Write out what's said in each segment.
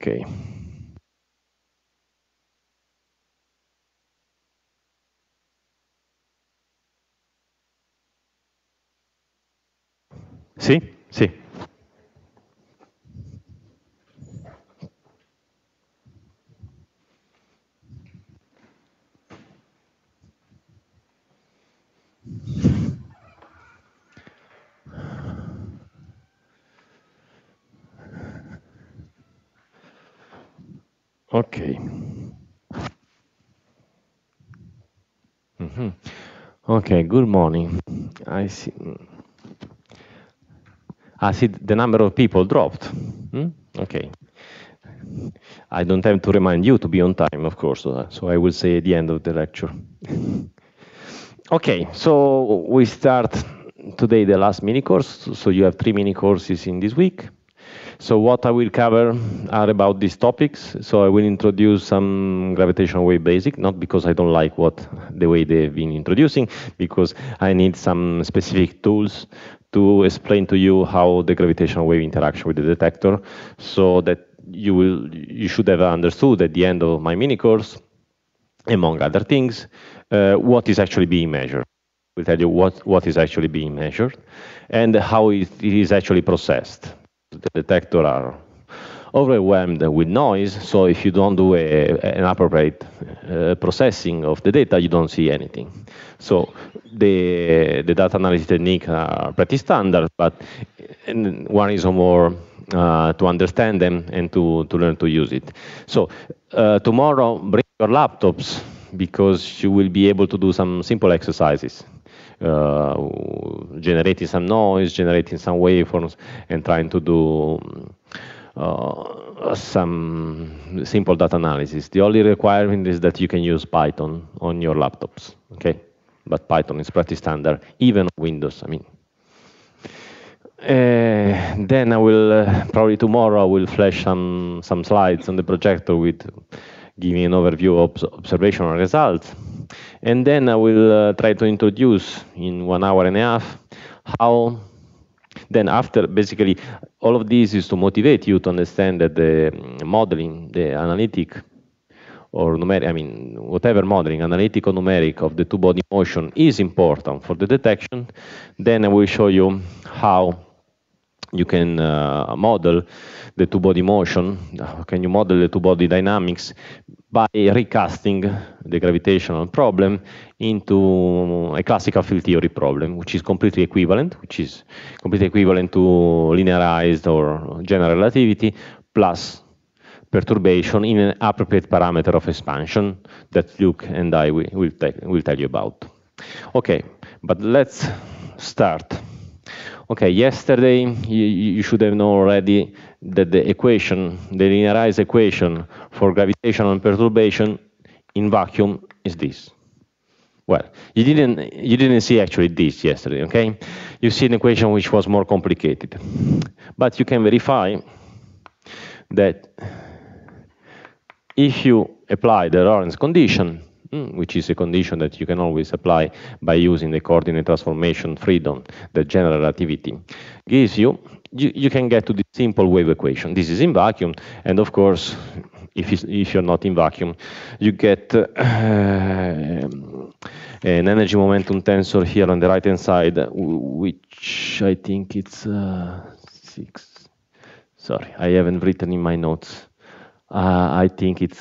Ok. Sì? Sì. Ok. Mhm. Okay, good morning. I see. I see the number of people dropped. Hmm? Okay. I don't have to remind you to be on time, of course, so I will say at the end of the lecture. Okay, so we start today the last mini course. So you have 3 mini courses in this week. So what I will cover are about these topics. So I will introduce some gravitational wave basic, not because I don't like the way they've been introducing, because I need some specific tools to explain to you how the gravitational wave interaction with the detector, so that you should have understood at the end of my mini course, among other things, what is actually being measured. We'll tell you what is actually being measured and how it is actually processed. The detector are overwhelmed with noise, so if you don't do an appropriate processing of the data, you don't see anything. So the data analysis techniques are pretty standard, but one is more to understand them and to learn to use it. So tomorrow, bring your laptops because you will be able to do some simple exercises. Generating some noise, generating some waveforms, and trying to do some simple data analysis. The only requirement is that you can use Python on your laptops, okay? But Python is pretty standard, even on Windows, I mean. Then I will, probably tomorrow, I will flash some slides on the projector with giving an overview of observational results. And then I will try to introduce in 1 hour and a half how, then after basically all of this is to motivate you to understand that the modeling, the analytic or numeric, I mean, whatever modeling, analytic or numeric of the two-body motion is important for the detection. Then I will show you how you can model the two-body motion. How can you model the two-body dynamics by recasting the gravitational problem into a classical field theory problem, which is completely equivalent, to linearized or general relativity plus perturbation in an appropriate parameter of expansion that Luke and I will tell you about. Okay, but let's start. Okay, yesterday you should have known already that the equation, the linearized equation for gravitational perturbation in vacuum is this. Well, you didn't see actually this yesterday, okay? You see an equation which was more complicated. But you can verify that if you apply the Lorentz condition, which is a condition that you can always apply by using the coordinate transformation freedom that general relativity gives you, you can get to the simple wave equation. This is in vacuum, and of course, if you're not in vacuum, you get an energy momentum tensor here on the right-hand side, which I think it's 6. Sorry, I haven't written in my notes. I think is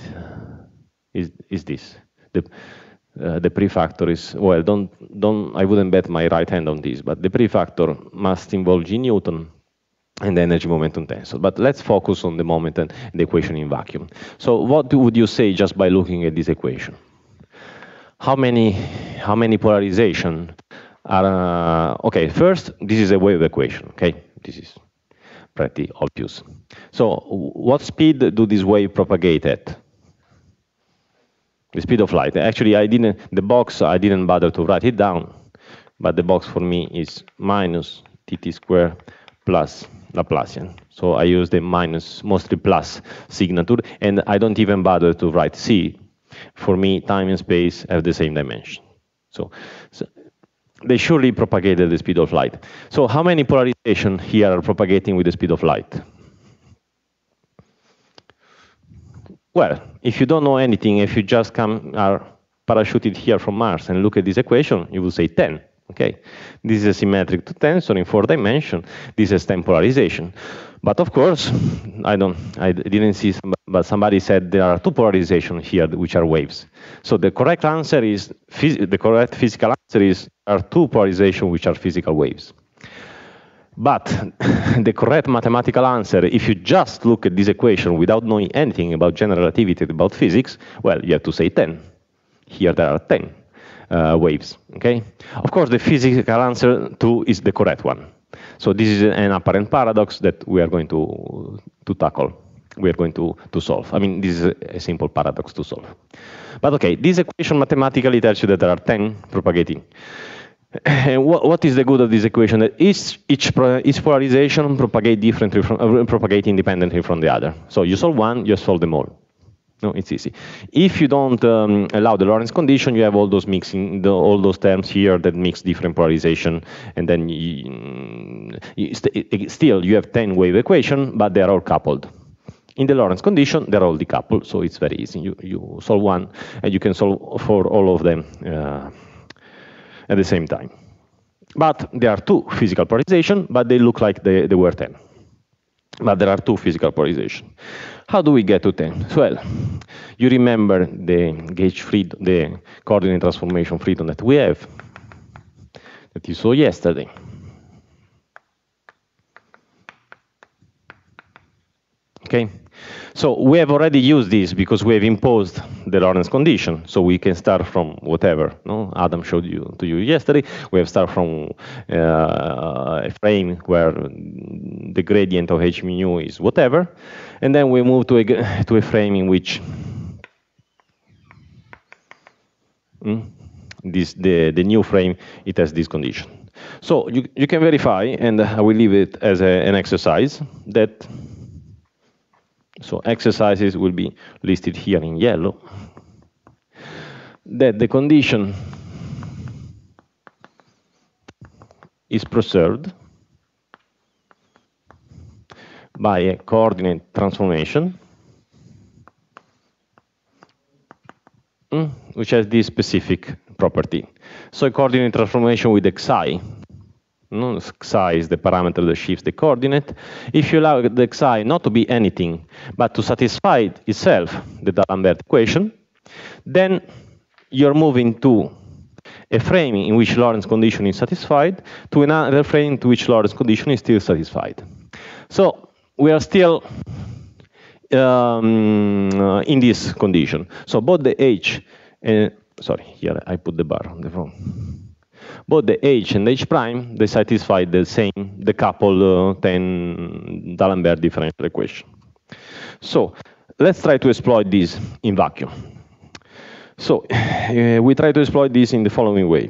this. The prefactor is, well, I wouldn't bet my right hand on this, but the prefactor must involve G Newton and the energy momentum tensor. But let's focus on the moment and the equation in vacuum. So what would you say just by looking at this equation? How many polarization are, okay, first, this is a wave equation, okay? This is pretty obvious. So what speed do this wave propagate at? The speed of light. Actually, the box, I didn't bother to write it down, but the box for me is minus tt squared plus Laplacian. So I use the minus, mostly plus signature, and I don't even bother to write c. For me, time and space have the same dimension. So they surely propagated the speed of light. So how many polarization here are propagating with the speed of light? Well, if you don't know anything, if you just are parachuted here from Mars and look at this equation, you will say 10. Okay, this is a symmetric to tensor in 4 dimensions. This is 10 polarization. But of course, I didn't see, but somebody said there are 2 polarizations here, which are waves. So the correct answer is, the correct physical answer is, there are 2 polarizations which are physical waves. But the correct mathematical answer, if you just look at this equation without knowing anything about general relativity, about physics, well, you have to say 10. Here there are 10 waves, okay? Of course, the physical answer 2 is the correct one. So this is an apparent paradox that we are going to tackle. We are going to solve. I mean, this is a simple paradox to solve. But okay, this equation mathematically tells you that there are 10 propagating. And what is the good of this equation? That each polarization propagate differently propagate independently from the other. So you solve one, you solve them all. No, it's easy. If you don't allow the Lorentz condition, you have all those mixing, all those terms here that mix different polarization, and then still you have 10 wave equation, but they are all coupled. In the Lorentz condition, they're all decoupled, so it's very easy. You solve one, and you can solve for all of them at the same time. But there are 2 physical polarizations, but they look like they were 10. But there are 2 physical polarizations. How do we get to 10? Well, you remember the gauge freedom, the coordinate transformation freedom that we have, that you saw yesterday. Okay, so we have already used this because we have imposed the Lorentz condition. So we can start from whatever. No, Adam showed to you yesterday. We have started from a frame where the gradient of h mu is whatever, and then we move to a frame in which the new frame, it has this condition. So you can verify, and I will leave it as an exercise that. So exercises will be listed here in yellow. That the condition is preserved by a coordinate transformation, which has this specific property. So a coordinate transformation with xi. Xi is the parameter that shifts the coordinate. If you allow the xi not to be anything, but to satisfy itself, the D'Alembert equation, then you're moving to a frame in which Lorentz condition is satisfied to another frame to which Lorentz condition is still satisfied. So we are still in this condition. So both the h, sorry, here I put the bar on the wrong. Both the h and h prime, they satisfy the coupled 10 D'Alembert differential equation. So let's try to exploit this in vacuum. So we try to exploit this in the following way.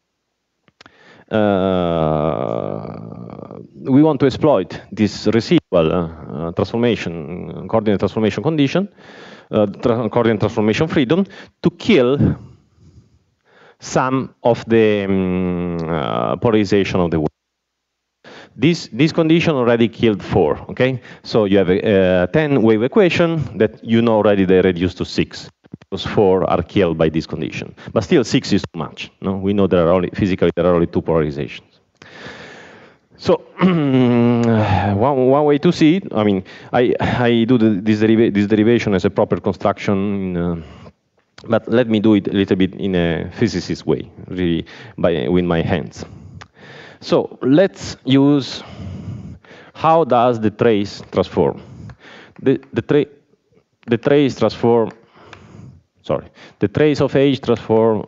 We want to exploit this residual transformation, coordinate transformation condition, coordinate transformation freedom, to kill some of the polarization of the wave. This condition already killed 4, okay? So you have a 10 wave equation that you know already they reduced to 6. Because 4 are killed by this condition. But still 6 is too much. No? We know there are only, physically there are only 2 polarizations. So one way to see it, I mean, I do this derivation as a proper construction but let me do it a little bit in a physicist way, really, with my hands. So let's use how does the trace transform. The trace transform. Sorry, the trace of H transform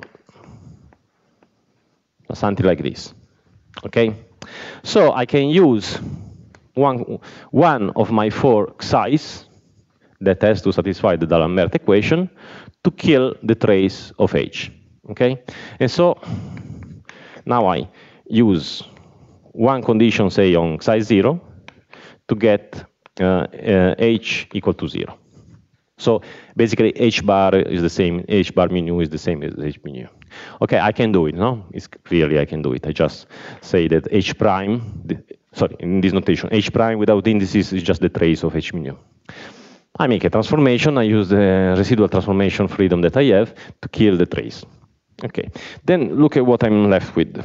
something like this. Okay, so I can use one of my 4 xi's that has to satisfy the D'Alembert equation to kill the trace of H, okay? And so now I use one condition, say on psi 0, to get H equal to 0. So basically H bar is the same, H bar mu is the same as H mu. Okay, I can do it, no? It's clearly I can do it. I just say that H prime, sorry, in this notation, H prime without indices is just the trace of H mu. I make a transformation. I use the residual transformation freedom that I have to kill the trace. Okay. Then look at what I'm left with.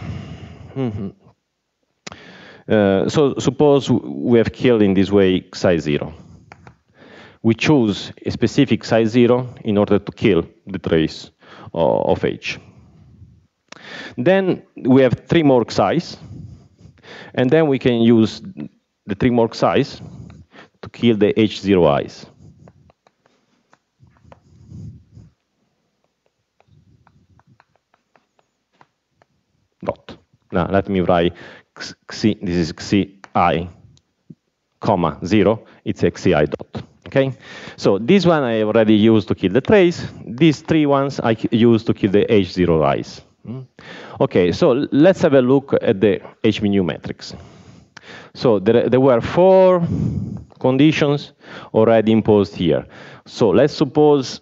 So suppose we have killed in this way psi 0. We choose a specific psi 0 in order to kill the trace of H. Then we have 3 more psi's, and then we can use the 3 more psi's to kill the H0i's. Dot. Now let me write xi, this is xi, comma 0, it's xi dot. Okay, so this one I already used to kill the trace. These 3 ones I used to kill the H0i's. Okay, so let's have a look at the H mu matrix. So there were 4 conditions already imposed here. So let's suppose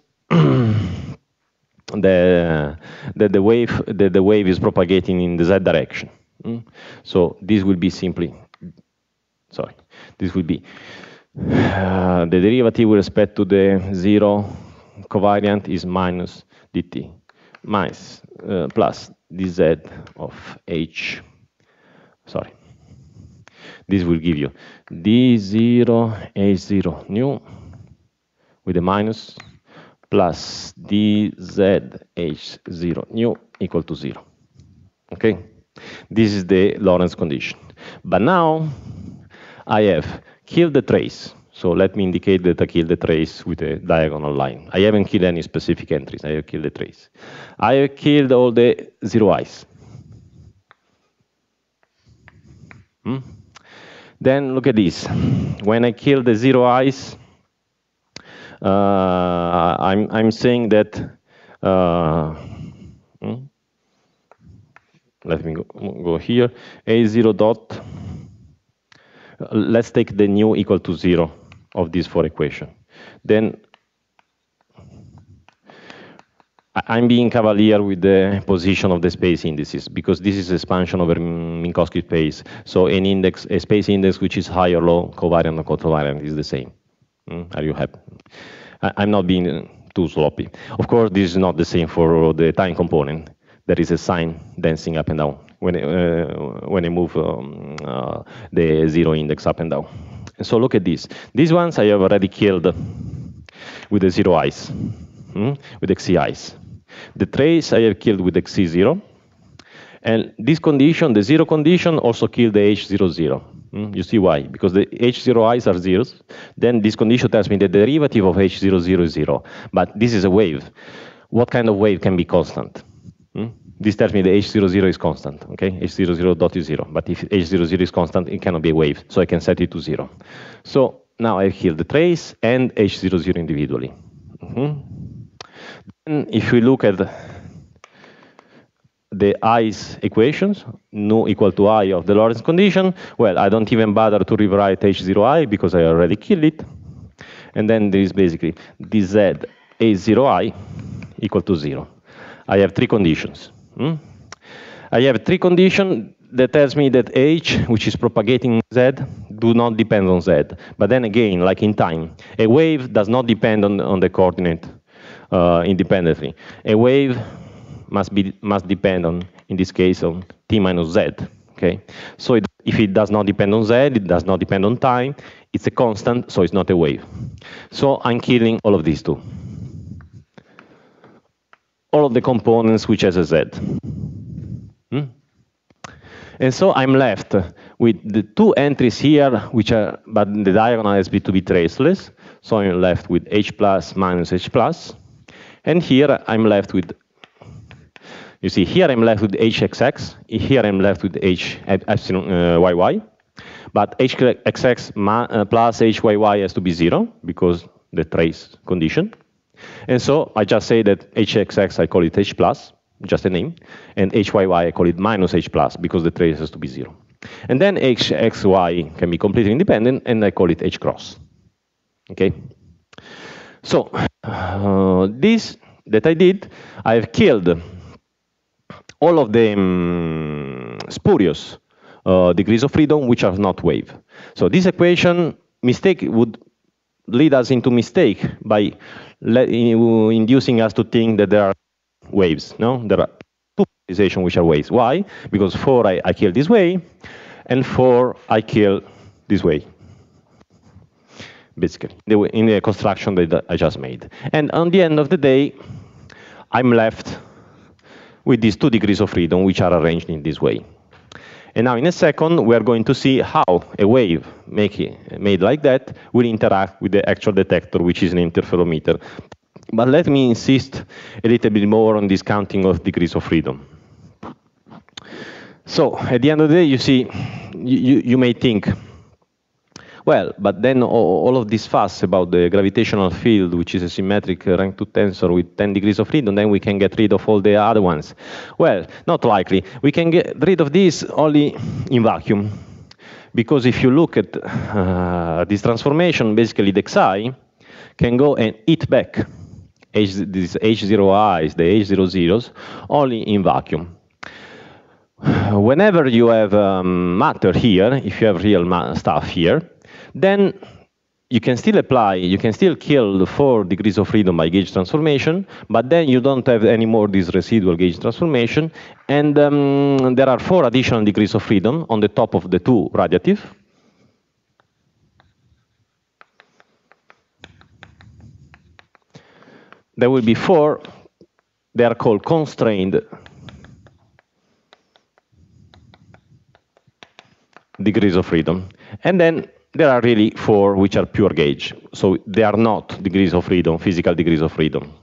that the wave is propagating in the z direction. So this will be simply, sorry, this will be the derivative with respect to the 0 covariant is minus dt minus plus dz of h. Sorry, this will give you d0 h0 nu with a minus plus dz h0 nu equal to 0. Okay, this is the Lorentz condition. But now I have killed the trace. So let me indicate that I killed the trace with a diagonal line. I haven't killed any specific entries. I have killed the trace. I have killed all the 0i's. Then look at this. When I kill the 0i's, I'm saying that, let me go here, A0 dot, let's take the nu equal to 0 of this 4 equation. Then I'm being cavalier with the position of the space indices because this is expansion over Minkowski space. So an index, a space index which is high or low, covariant or covariant is the same. Are you happy? I'm not being too sloppy. Of course, this is not the same for the time component. There is a sign dancing up and down when I move the 0 index up and down. And so look at this. These ones I have already killed with the 0i's, with the xi's. The trace I have killed with the xi0. And this condition, the 0 condition, also killed the h00. You see why? Because the h0i's are zeros. Then this condition tells me the derivative of h00 is 0. But this is a wave. What kind of wave can be constant? This tells me the h00 is constant, okay? h00 dot is 0. But if h00 is constant, it cannot be a wave. So I can set it to 0. So now I've killed the trace and h00 individually. Then if we look at the i's equations, nu equal to I of the Lorentz condition, well, I don't even bother to rewrite h0i because I already killed it. And then there is basically dz a0i equal to 0. I have 3 conditions. I have 3 conditions that tells me that h, which is propagating z, do not depend on z. But then again, like in time, a wave does not depend on the coordinate independently. A wave must depend on, in this case, on t minus z. Okay, so if it does not depend on z, it does not depend on time. It's a constant, so it's not a wave. So I'm killing all of these 2. All of the components which has a z. And so I'm left with the 2 entries here, which are, but the diagonal has to be traceless. So I'm left with h plus minus h plus. And here I'm left with, you see, here I'm left with hxx. Here I'm left with h epsilon yy. But hxx plus hyy has to be 0 because the trace condition. And so I just say that hxx, I call it h plus, just a name, and hyy, I call it minus h plus, because the trace has to be 0. And then hxy can be completely independent, and I call it h cross. Okay? So this that I did, I've killed all of the spurious degrees of freedom which are not wave. So this equation, mistake would lead us into mistake by inducing us to think that there are waves. No, there are two polarizations which are waves. Why? Because 4 I kill this way, and 4 I kill this way. Basically, in the construction that I just made. And on the end of the day, I'm left with these 2 degrees of freedom, which are arranged in this way. And now in a second, we are going to see how a wave made like that will interact with the actual detector, which is an interferometer. But let me insist a little bit more on this counting of degrees of freedom. So at the end of the day, you see, you may think, well, but then all of this fuss about the gravitational field, which is a symmetric rank 2 tensor with 10 degrees of freedom, then we can get rid of all the other ones. Well, not likely. We can get rid of this only in vacuum. Because if you look at this transformation, basically the Xi can go and eat back these H0i's, the H00s, only in vacuum. Whenever you have matter here, if you have real stuff here, then you can still apply, you can still kill the 4 degrees of freedom by gauge transformation, but then you don't have any more this residual gauge transformation, and there are 4 additional degrees of freedom on the top of the 2 radiative. There will be 4, they are called constrained degrees of freedom. And then there are really 4 which are pure gauge. So they are not degrees of freedom, physical degrees of freedom.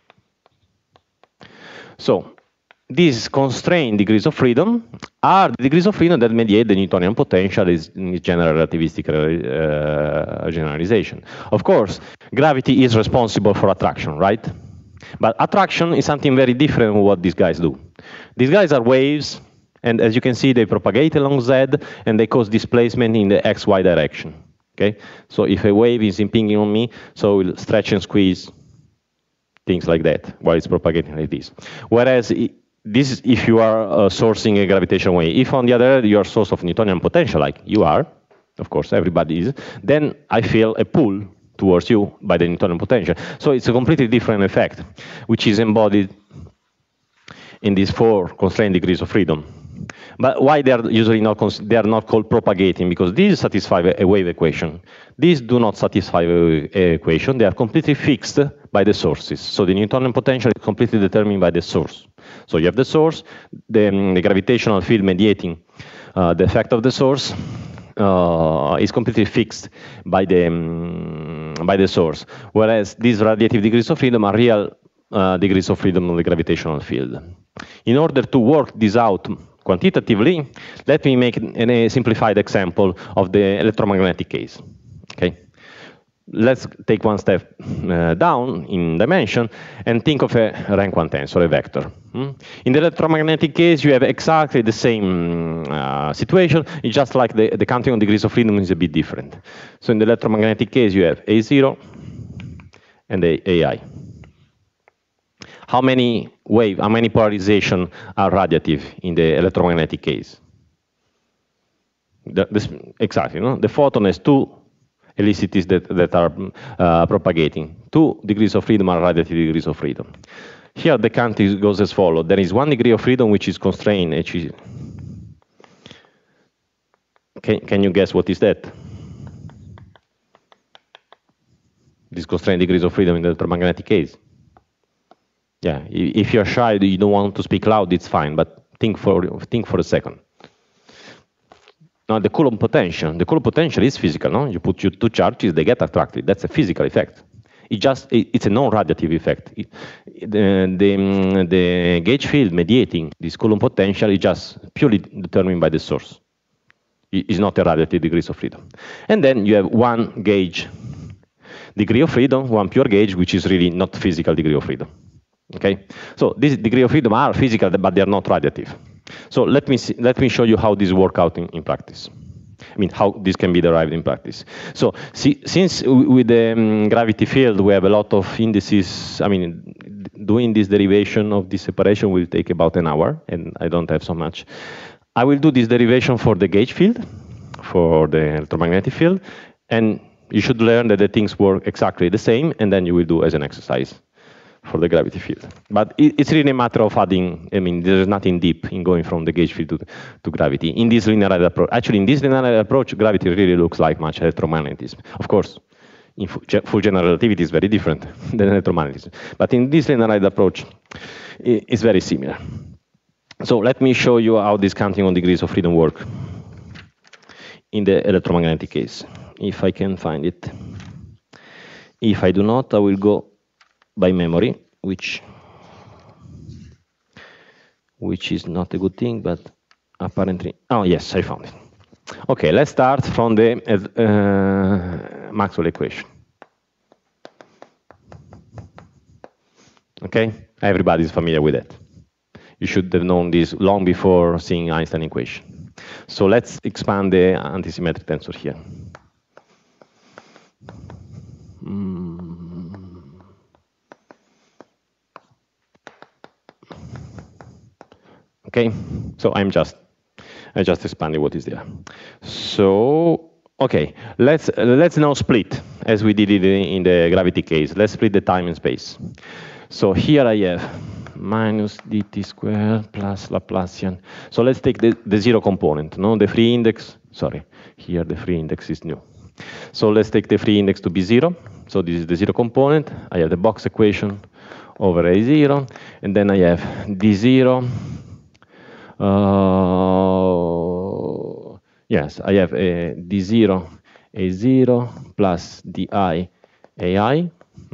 So these constrained degrees of freedom are the degrees of freedom that mediate the Newtonian potential in general relativistic generalization. Of course, gravity is responsible for attraction, right? But attraction is something very different from what these guys do. These guys are waves, and as you can see, they propagate along Z, and they cause displacement in the XY direction. Okay? So if a wave is impinging on me, so it will stretch and squeeze, things like that, while it's propagating like this. Whereas this is if you are sourcing a gravitational wave. If on the other hand, you are a source of Newtonian potential, like you are, of course, everybody is, then I feel a pull towards you by the Newtonian potential. So it's a completely different effect, which is embodied in these 4 constrained degrees of freedom. But why they are usually not called propagating? Because these satisfy a wave equation. These do not satisfy a wave equation. They are completely fixed by the sources. So the Newtonian potential is completely determined by the source. So you have the source, the gravitational field mediating the effect of the source is completely fixed by the source. Whereas these radiative degrees of freedom are real degrees of freedom of the gravitational field. In order to work this out quantitatively, let me make a simplified example of the electromagnetic case. Okay, let's take one step down in dimension and think of a rank 1 tensor, a vector. In the electromagnetic case, you have exactly the same situation. It's just like the counting of degrees of freedom is a bit different. So in the electromagnetic case, you have A0 and AI. How many polarization are radiative in the electromagnetic case? Exactly, no? The photon has 2 helicities that are propagating. 2 degrees of freedom are radiative degrees of freedom. Here the count goes as follows. There is 1 degree of freedom which is constrained. Can you guess what is that? This constrained degrees of freedom in the electromagnetic case. Yeah, if you're shy, you don't want to speak loud, it's fine, but think for a second. Now the Coulomb potential. The Coulomb potential is physical, no? You put 2 charges, they get attracted. That's a physical effect. It's a non-radiative effect. The gauge field mediating this Coulomb potential is just purely determined by the source. It's not a radiative degrees of freedom. And then you have 1 gauge degree of freedom, 1 pure gauge, which is really not physical degree of freedom. Okay, so this degree of freedom are physical, but they are not radiative. So let me show you how this works out in practice. I mean, how this can be derived in practice. So since with the gravity field we have a lot of indices, I mean, doing this derivation of this separation will take about an hour, and I don't have so much. I will do this derivation for the gauge field, for the electromagnetic field, and You should learn that the things work exactly the same, and then you will do as an exercise for the gravity field. But it's really a matter of adding, I mean, there's nothing deep in going from the gauge field to gravity. In this linear approach, actually in this linear approach, gravity really looks like much electromagnetism. Of course, in full general relativity is very different than electromagnetism. But in this linear approach, it's very similar. So let me show you how this counting on degrees of freedom work in the electromagnetic case, if I can find it. If I do not, I will go by memory, which is not a good thing, but apparently, oh yes, I found it. Okay, let's start from the Maxwell equation. Okay, everybody's familiar with that. You should have known this long before seeing Einstein equation. So let's expand the antisymmetric tensor here. Okay, so I just expanded what is there. So okay, let's now split as we did it in the gravity case. Let's split the time and space. So here I have minus dt squared plus Laplacian. So let's take the zero component, no? The free index, sorry, here the free index is new. So let's take the free index to be 0. So this is the zero component. I have the box equation over A0, and then I have D0. Yes, I have a D0, A0 plus Di, AI.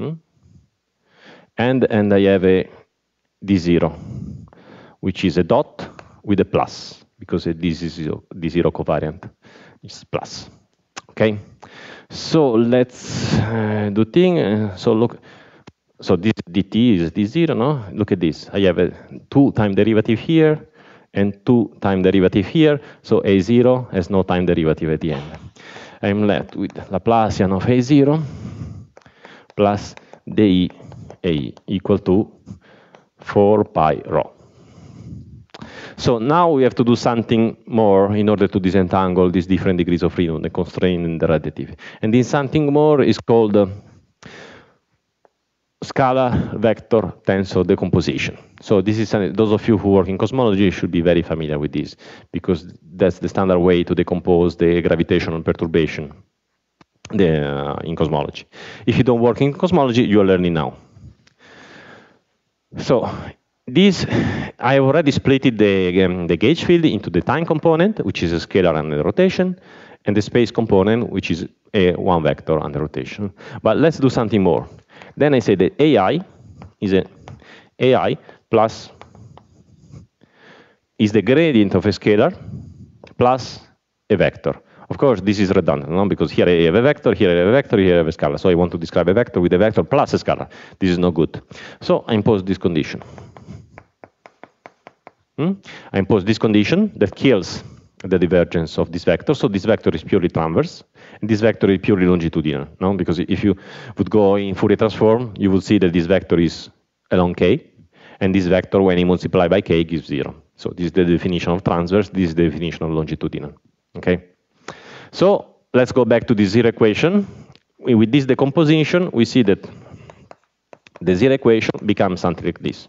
And I have a D0, which is a dot with a plus, because this is D0 covariant. It's plus. Okay? So let's do thing. So look, so this dt is D0, no? Look at this. I have a 2 time derivative here and 2 time derivative here. So A0 has no time derivative at the end. I'm left with Laplacian of A0 plus di A equal to 4 pi rho. So now we have to do something more in order to disentangle these different degrees of freedom, the constraint and the relative. And this something more is called scalar vector tensor decomposition. So this is those of you who work in cosmology should be very familiar with this, because that's the standard way to decompose the gravitational perturbation in cosmology. If you don't work in cosmology, you are learning now. So this, I already split the gauge field into the time component, which is a scalar under rotation, and the space component, which is a one vector under rotation. But let's do something more. Then I say that AI is AI plus is the gradient of a scalar plus a vector. Of course, this is redundant, no? Because here I have a vector, here I have a vector, here I have a scalar. So I want to describe a vector with a vector plus a scalar. This is not good. So I impose this condition. I impose this condition that kills the divergence of this vector. So this vector is purely transverse, and this vector is purely longitudinal. No? Because if you would go in Fourier transform, you would see that this vector is along k, and this vector, when you multiply by k, gives 0. So this is the definition of transverse. This is the definition of longitudinal. Okay. So let's go back to the zero equation. With this decomposition, we see that the zero equation becomes something like this.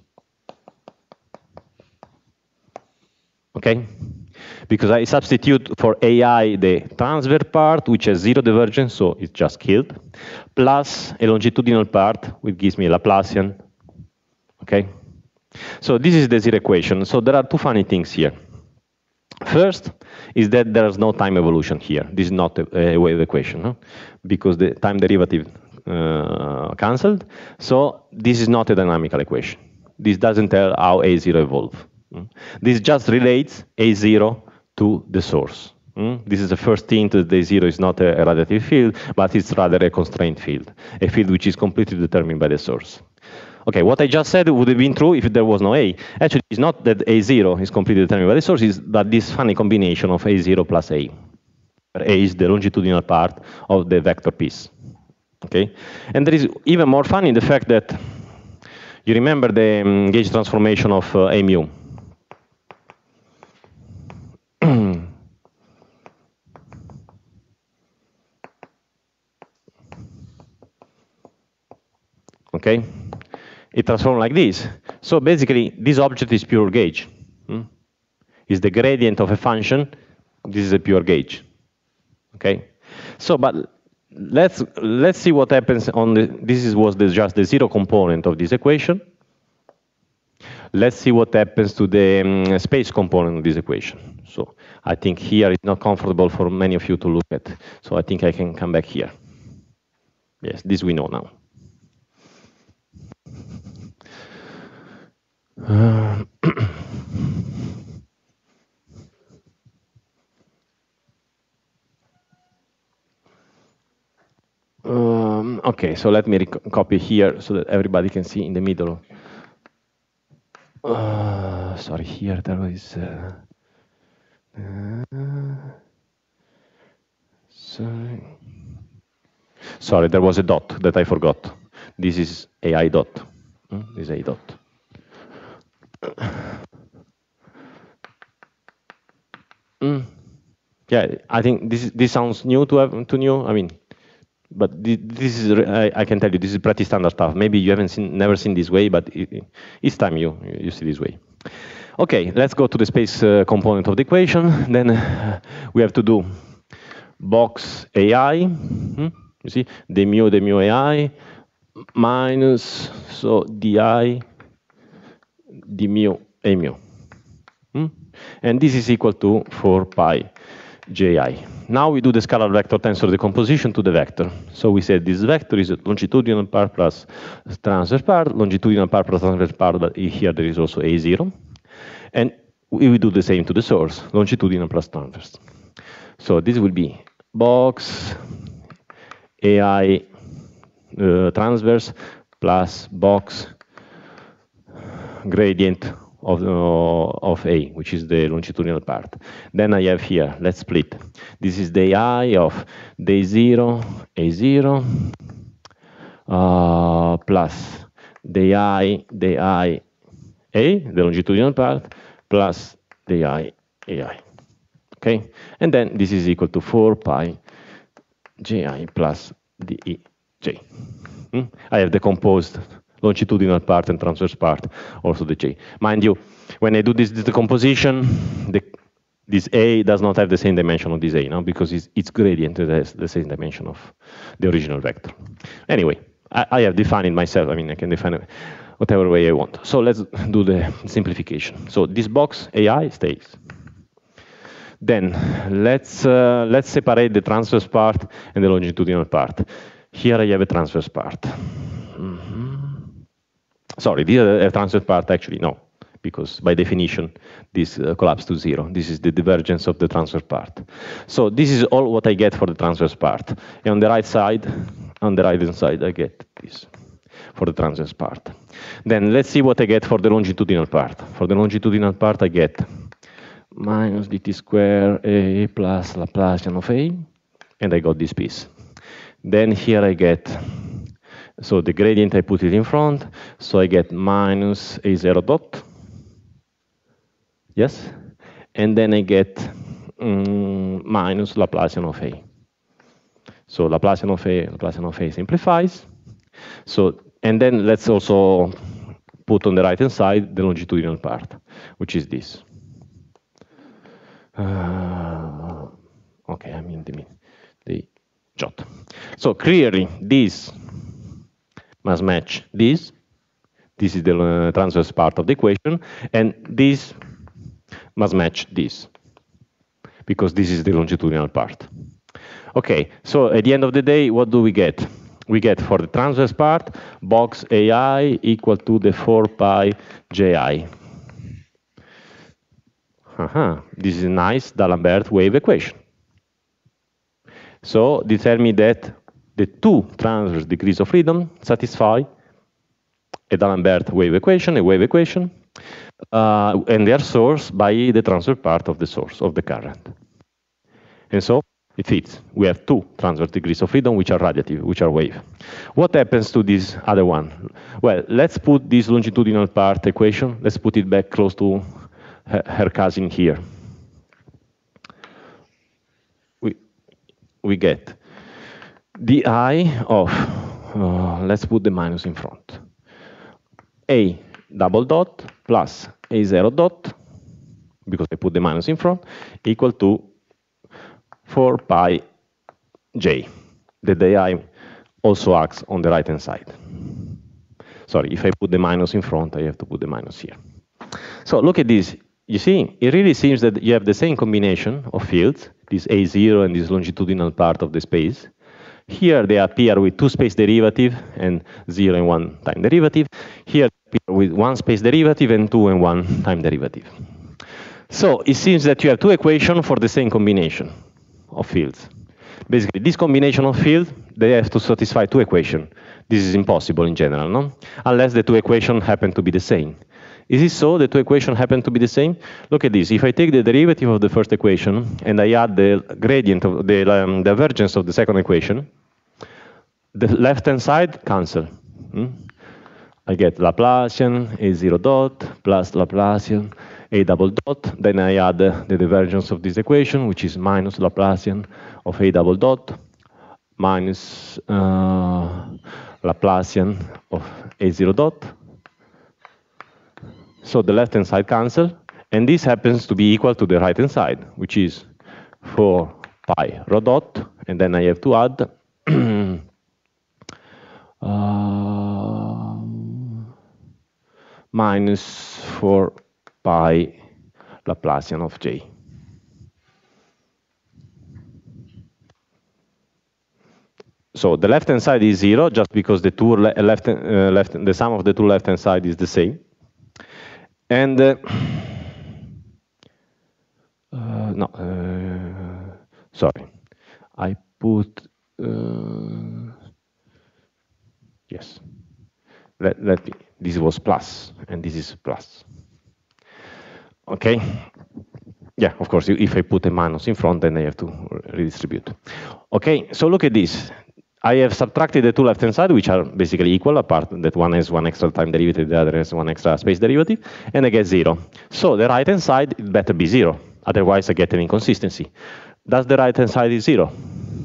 Okay? Because I substitute for AI the transverse part, which has zero divergence, so it's just killed, plus a longitudinal part, which gives me a Laplacian. Okay? So this is the zero equation. So there are two funny things here. First is that there is no time evolution here. This is not a wave equation, no? Because the time derivative cancelled. So this is not a dynamical equation. This doesn't tell how A0 evolves. This just relates A0 to the source. This is the first thing that A0 is not a radiative field, but it's rather a constraint field, a field which is completely determined by the source. Okay, what I just said would have been true if there was no A. Actually, it's not that A0 is completely determined by the source, it's that this funny combination of A0 plus A. Where A is the longitudinal part of the vector piece. Okay, and there is even more fun in the fact that you remember the gauge transformation of A mu. okay? It transforms like this. So basically, this object is pure gauge. Is the gradient of a function. This is a pure gauge, okay? So, but let's see what happens on the. Was just the zero component of this equation. Let's see what happens to the space component of this equation. So I think here it's not comfortable for many of you to look at. So I think I can come back here. Yes, this we know now. Okay, so let me copy here so that everybody can see in the middle. Sorry, here there is. Sorry, there was a dot that I forgot. This is AI dot. This is A dot. Yeah, I think this sounds new to you. I mean, but this is I can tell you this is pretty standard stuff. Maybe you haven't never seen this way, but it's time you see this way. Okay, let's go to the space component of the equation. Then we have to do box AI. You see the mu AI minus di d mu a mu. And this is equal to 4 pi ji. Now we do the scalar vector tensor decomposition to the vector. So we said this vector is longitudinal part plus transverse part, longitudinal part plus transverse part, but here there is also A0. And we will do the same to the source, longitudinal plus transverse. So this will be box AI transverse plus box gradient of A, which is the longitudinal part. Then I have here, let's split. This is the I of D0, A0, plus the I, A, the longitudinal part, plus the I, AI. Okay? And then this is equal to 4 pi Ji plus dEj. I have decomposed longitudinal part and transverse part, also the J. Mind you, when I do this decomposition, this A does not have the same dimension of this A, no? Because its gradient has the same dimension of the original vector. Anyway, I have defined it myself. I mean, I can define it whatever way I want. So let's do the simplification. So this box AI stays. Then let's separate the transverse part and the longitudinal part. Here I have a transverse part. Sorry, the transverse part actually no, because by definition this collapses to 0. This is the divergence of the transverse part. So this is all what I get for the transverse part. And on the right side, on the right hand side, I get this for the transverse part. Then let's see what I get for the longitudinal part. For the longitudinal part, I get minus dt square A plus Laplacian of A, and I got this piece. Then here I get, so the gradient I put it in front, so I get minus A0 dot. Yes? And then I get minus Laplacian of A. So Laplacian of A simplifies. So, and then let's also put on the right hand side the longitudinal part, which is this. Okay, I mean the jot. So clearly this must match this. This is the transverse part of the equation, and this must match this, because this is the longitudinal part. Okay, so at the end of the day, what do we get? We get for the transverse part, box AI equal to the 4 pi Ji. This is a nice D'Alembert wave equation. So they tell me that the two transverse degrees of freedom satisfy a D'Alembert wave equation, and they are sourced by the transverse part of the source of the current. And so it fits. We have two transverse degrees of freedom which are radiative, which are wave. What happens to this other one? Well, let's put this longitudinal part equation, let's put it back close to her cousin here. We get di of let's put the minus in front. A double dot plus A0 dot, because I put the minus in front, equal to 4 pi j. The di also acts on the right-hand side. Sorry, if I put the minus in front, I have to put the minus here. So look at this. You see, it really seems that you have the same combination of fields, this A0 and this longitudinal part of the space. Here they appear with two space derivative and 0 and 1 time derivative. Here they appear with one space derivative and 2 and 1 time derivative. So it seems that you have two equations for the same combination of fields. Basically, this combination of fields, they have to satisfy two equations. This is impossible in general, no? Unless the two equations happen to be the same. Is it so? The two equations happen to be the same? Look at this. If I take the derivative of the first equation and I add the gradient of the divergence of the second equation, the left-hand side cancel. I get Laplacian A0 dot plus Laplacian A double dot. Then I add the divergence of this equation, which is minus Laplacian of A double dot minus Laplacian of A0 dot. So the left-hand side cancel, and this happens to be equal to the right-hand side, which is 4 pi rho dot, and then I have to add minus 4 pi Laplacian of j. So the left-hand side is 0, just because the two the sum of the two left-hand side is the same. And sorry, I put yes. Let me. This was plus, and this is plus. Okay. Yeah, of course. If I put a minus in front, then I have to redistribute. Okay. So look at this. I have subtracted the two left-hand side, which are basically equal, apart that one has one extra time derivative, the other has one extra space derivative, and I get 0. So the right-hand side better be 0, otherwise I get an inconsistency. Does the right-hand side is 0?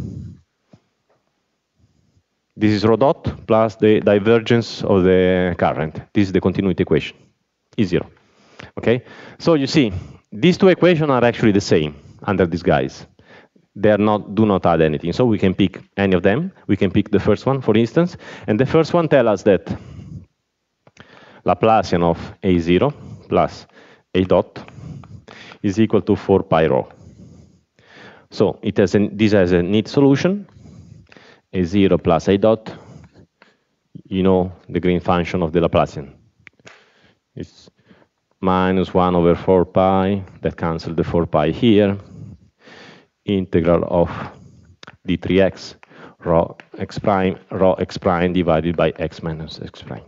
This is rho dot plus the divergence of the current. This is the continuity equation. Is 0. Okay? So you see, these two equations are actually the same under this guise. They are do not add anything. So we can pick any of them. We can pick the first one, for instance. And the first one tells us that Laplacian of A0 plus A dot is equal to 4 pi rho. So this has a neat solution. A0 plus A dot, you know the green function of the Laplacian. It's minus 1 over 4 pi. That cancels the 4 pi here. Integral of d3x rho x prime divided by x minus x prime.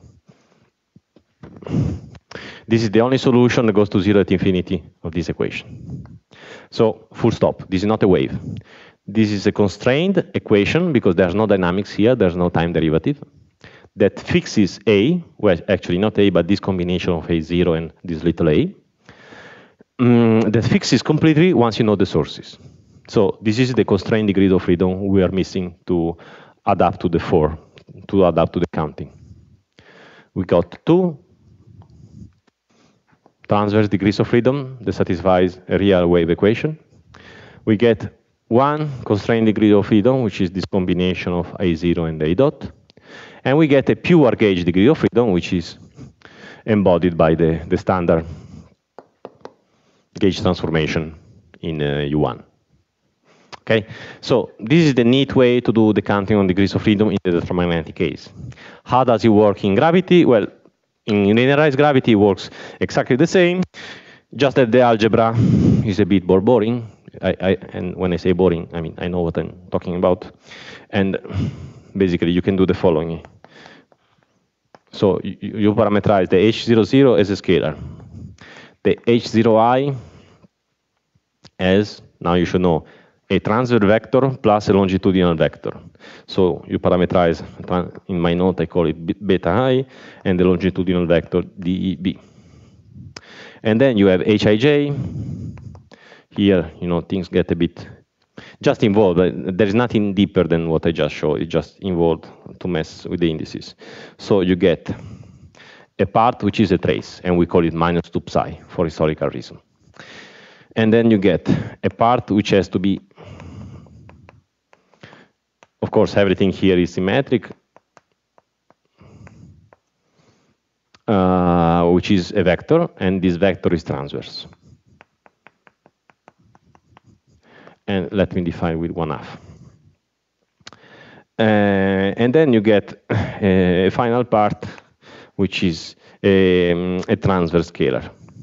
This is the only solution that goes to 0 at infinity of this equation. So full stop. This is not a wave. This is a constrained equation because there's no dynamics here, there's no time derivative, that fixes A, well actually not A, but this combination of A0 and this little a, that fixes completely once you know the sources. So this is the constrained degree of freedom we are missing to adapt to the 4, to adapt to the counting. We got 2 transverse degrees of freedom that satisfies a real wave equation. We get 1 constrained degree of freedom, which is this combination of A0 and A dot. And we get a pure gauge degree of freedom, which is embodied by the standard gauge transformation in U1. Okay, so this is the neat way to do the counting on degrees of freedom in the electromagnetic case. How does it work in gravity? Well, in linearized gravity, it works exactly the same, just that the algebra is a bit more boring. And when I say boring, I mean I know what I'm talking about. And basically, you can do the following. So you parameterize the H00 as a scalar, the H0i as, now you should know, a transverse vector plus a longitudinal vector. So you parameterize, in my note I call it beta I, and the longitudinal vector DEB. And then you have Hij. Here, you know, things get a bit just involved. There is nothing deeper than what I just showed. It's just involved to mess with the indices. So you get a part which is a trace, and we call it minus 2 psi for historical reason. And then you get a part which has to be, of course, everything here is symmetric, which is a vector, and this vector is transverse. And let me define with 1/2. And then you get a final part, which is a transverse scalar.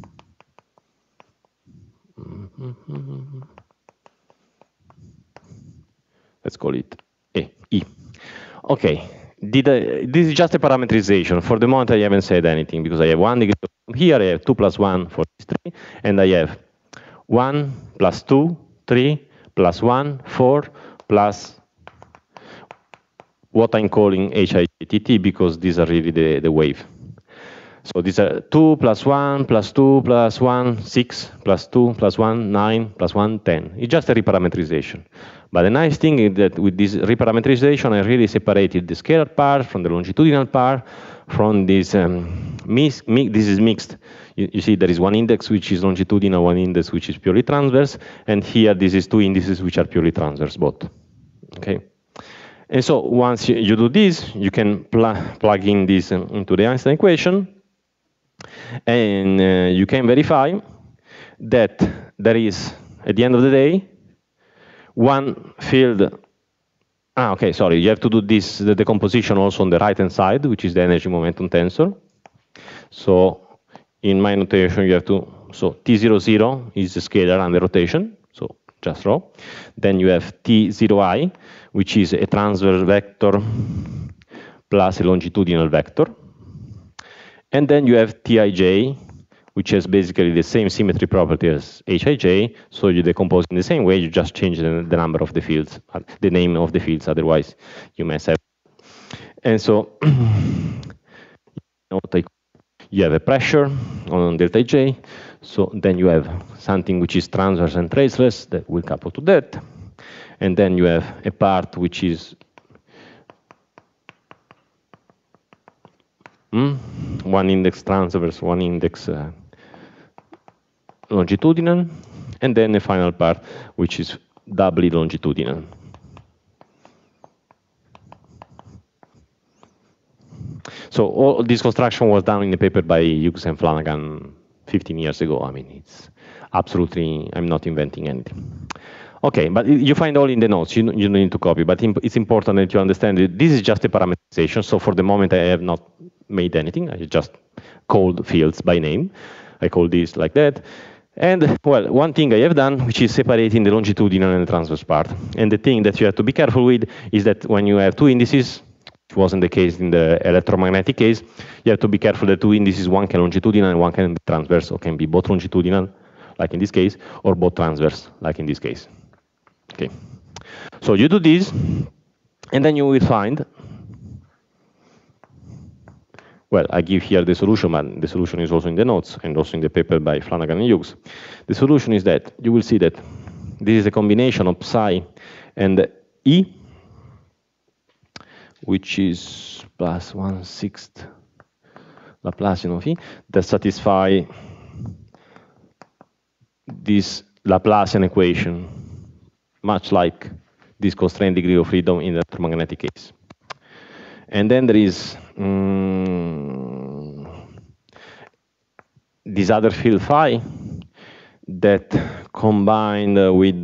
Let's call it E. Okay, this is just a parameterization. For the moment, I haven't said anything because I have 1 degree here, I have 2 plus 1 for this 3, and I have 1 plus 2, 3, plus 1, 4, plus what I'm calling HIGTT because these are really the wave. So these are 2 plus 1 plus 2 plus 1, 6 plus 2 plus 1, 9 plus 1, 10. It's just a reparameterization. But the nice thing is that with this reparameterization, I really separated the scalar part from the longitudinal part from this. This is mixed. You see there is one index which is longitudinal, one index which is purely transverse, and here this is 2 indices which are purely transverse both. Okay. And so once you do this, you can plug in this into the Einstein equation, and you can verify that there is, at the end of the day, one field. Okay, sorry, you have to do this, the decomposition also on the right-hand side, which is the energy momentum tensor. So in my notation, you have to, so T00 is the scalar under rotation, so just rho. Then you have T0I, which is a transverse vector plus a longitudinal vector. And then you have Tij, which has basically the same symmetry property as Hij, so you decompose in the same way, you just change the number of the fields, the name of the fields, otherwise you mess up. And so you have a pressure on delta J, so then you have something which is transverse and traceless that will couple to that. And then you have a part which is one index transverse, one index longitudinal, and then a final part which is doubly longitudinal. So all this construction was done in the paper by Hughes and Flanagan 15 years ago. I mean, it's absolutely, I'm not inventing anything. Okay, but you find all in the notes, you don't need to copy, but it's important that you understand that this is just a parameterization, so for the moment I have not made anything, I just called fields by name. I call this like that. And, well, one thing I have done, which is separating the longitudinal and the transverse part. And the thing that you have to be careful with is that when you have two indices, which wasn't the case in the electromagnetic case, you have to be careful that two indices, one can longitudinal and one can be transverse, or can be both longitudinal, like in this case, or both transverse, like in this case. Okay. So you do this, and then you will find, well, I give here the solution, but the solution is also in the notes and also in the paper by Flanagan and Hughes. The solution is that you will see that this is a combination of psi and E, which is plus 1/6 Laplacian of E, that satisfy this Laplacian equation, much like this constrained degree of freedom in the electromagnetic case. And then there is this other field phi that combined with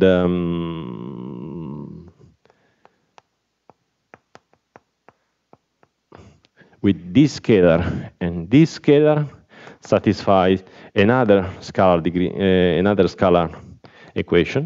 this scalar and this scalar satisfies another scalar degree, another scalar equation.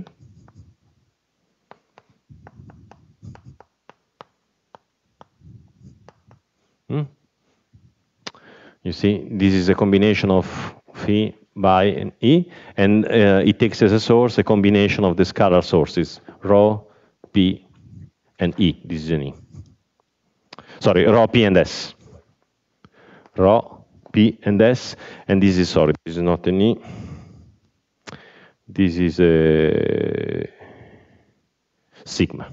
You see, this is a combination of phi by and E, and it takes as a source a combination of the scalar sources, rho, P, and E. This is an E. Sorry, rho, P, and S. Rho, P, and S, and this is, sorry, this is not an E. This is a sigma.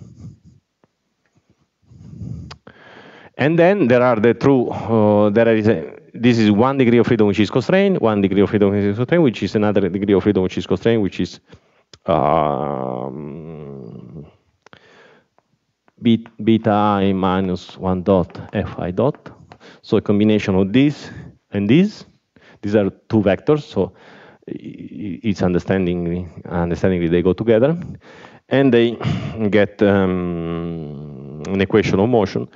And then there are the true, this is 1 degree of freedom which is constrained, 1 degree of freedom which is constrained, which is another degree of freedom which is constrained, which is beta I minus 1 dot fi dot. So a combination of this and this. These are two vectors, so it's understandingly they go together. And they get an equation of motion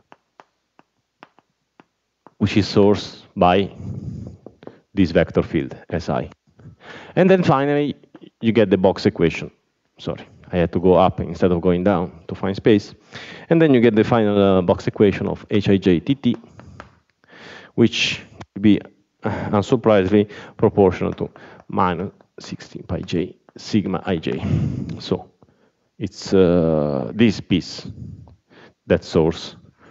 which is sourced by this vector field, Si. And then finally, you get the box equation. Sorry, I had to go up instead of going down to find space. And then you get the final box equation of Hij Tt, which will be unsurprisingly proportional to minus 16 pi j sigma ij. So it's this piece that source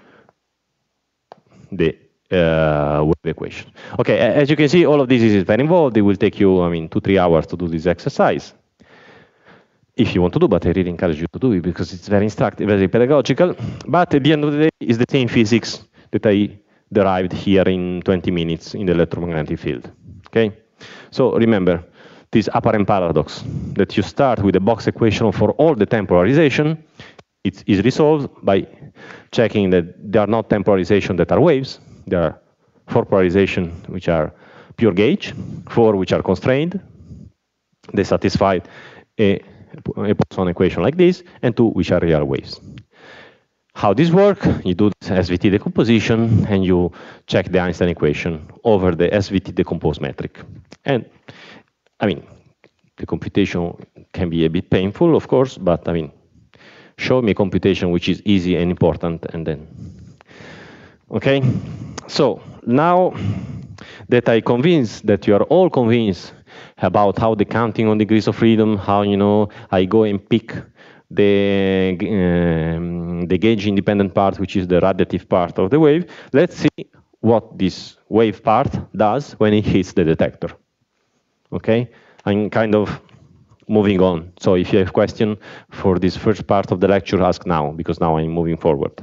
the wave equation. Okay, as you can see, all of this is very involved. It will take you, 2-3 hours to do this exercise, if you want to do, but I really encourage you to do it because it's very instructive, very pedagogical. But at the end of the day, it's the same physics that I derived here in 20 minutes in the electromagnetic field. Okay, so remember this apparent paradox that you start with a box equation for all the temporalization. It is resolved by checking that there are not temporalization that are waves. There are 4 polarization which are pure gauge, 4 which are constrained. They satisfy a Poisson equation like this, and 2 which are real waves. How this works? You do this SVT decomposition, and you check the Einstein equation over the SVT decomposed metric. And, the computation can be a bit painful, of course, but, show me a computation which is easy and important, and then, okay? So now that I convinced, that you are all convinced about how the counting on degrees of freedom, how, I go and pick the gauge independent part, which is the radiative part of the wave, let's see what this wave part does when it hits the detector. Okay? I'm kind of moving on. So if you have questions for this first part of the lecture, ask now, because now I'm moving forward.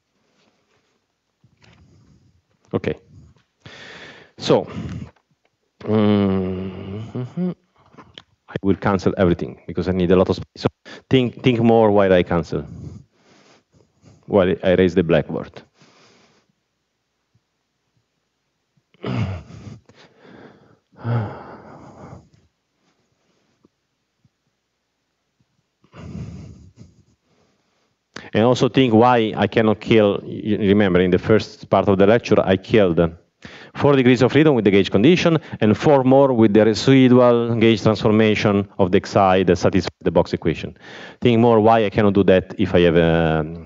Okay. So, I will cancel everything because I need a lot of space. So think more while I cancel, while I raise the blackboard. And also think why I cannot kill, remember in the first part of the lecture, I killed 4 degrees of freedom with the gauge condition and 4 more with the residual gauge transformation of the Xi that satisfies the box equation. Think more why I cannot do that if I have an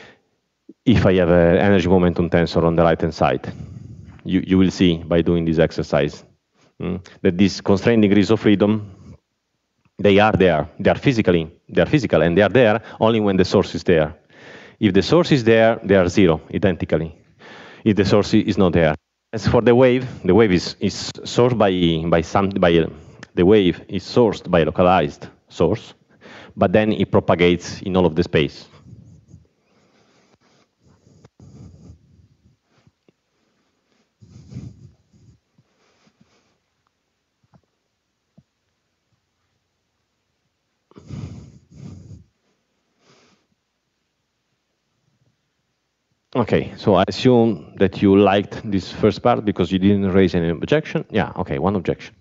energy momentum tensor on the right-hand side. You will see by doing this exercise that these constrained degrees of freedom, they are there. They are physical, and they are there only when the source is there. If the source is there, they are 0, identically. If the source is not there. As for the wave is sourced by the wave is sourced by a localized source, but then it propagates in all of the space. Okay, so I assume that you liked this first part because you didn't raise any objection. Yeah, okay, one objection.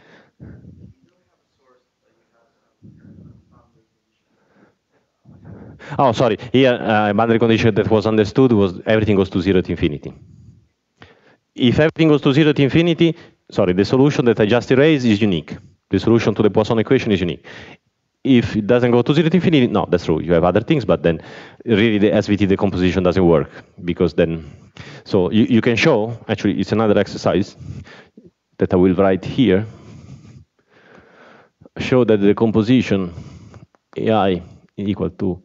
Oh, sorry. Here, boundary condition that was understood was everything goes to 0 to infinity. If everything goes to 0 to infinity, sorry, the solution that I just erased is unique. The solution to the Poisson equation is unique. If it doesn't go to 0 to infinity, no, that's true. You have other things, but then really the SVT decomposition doesn't work because then, so you can show, actually it's another exercise that I will write here, show that the decomposition AI equal to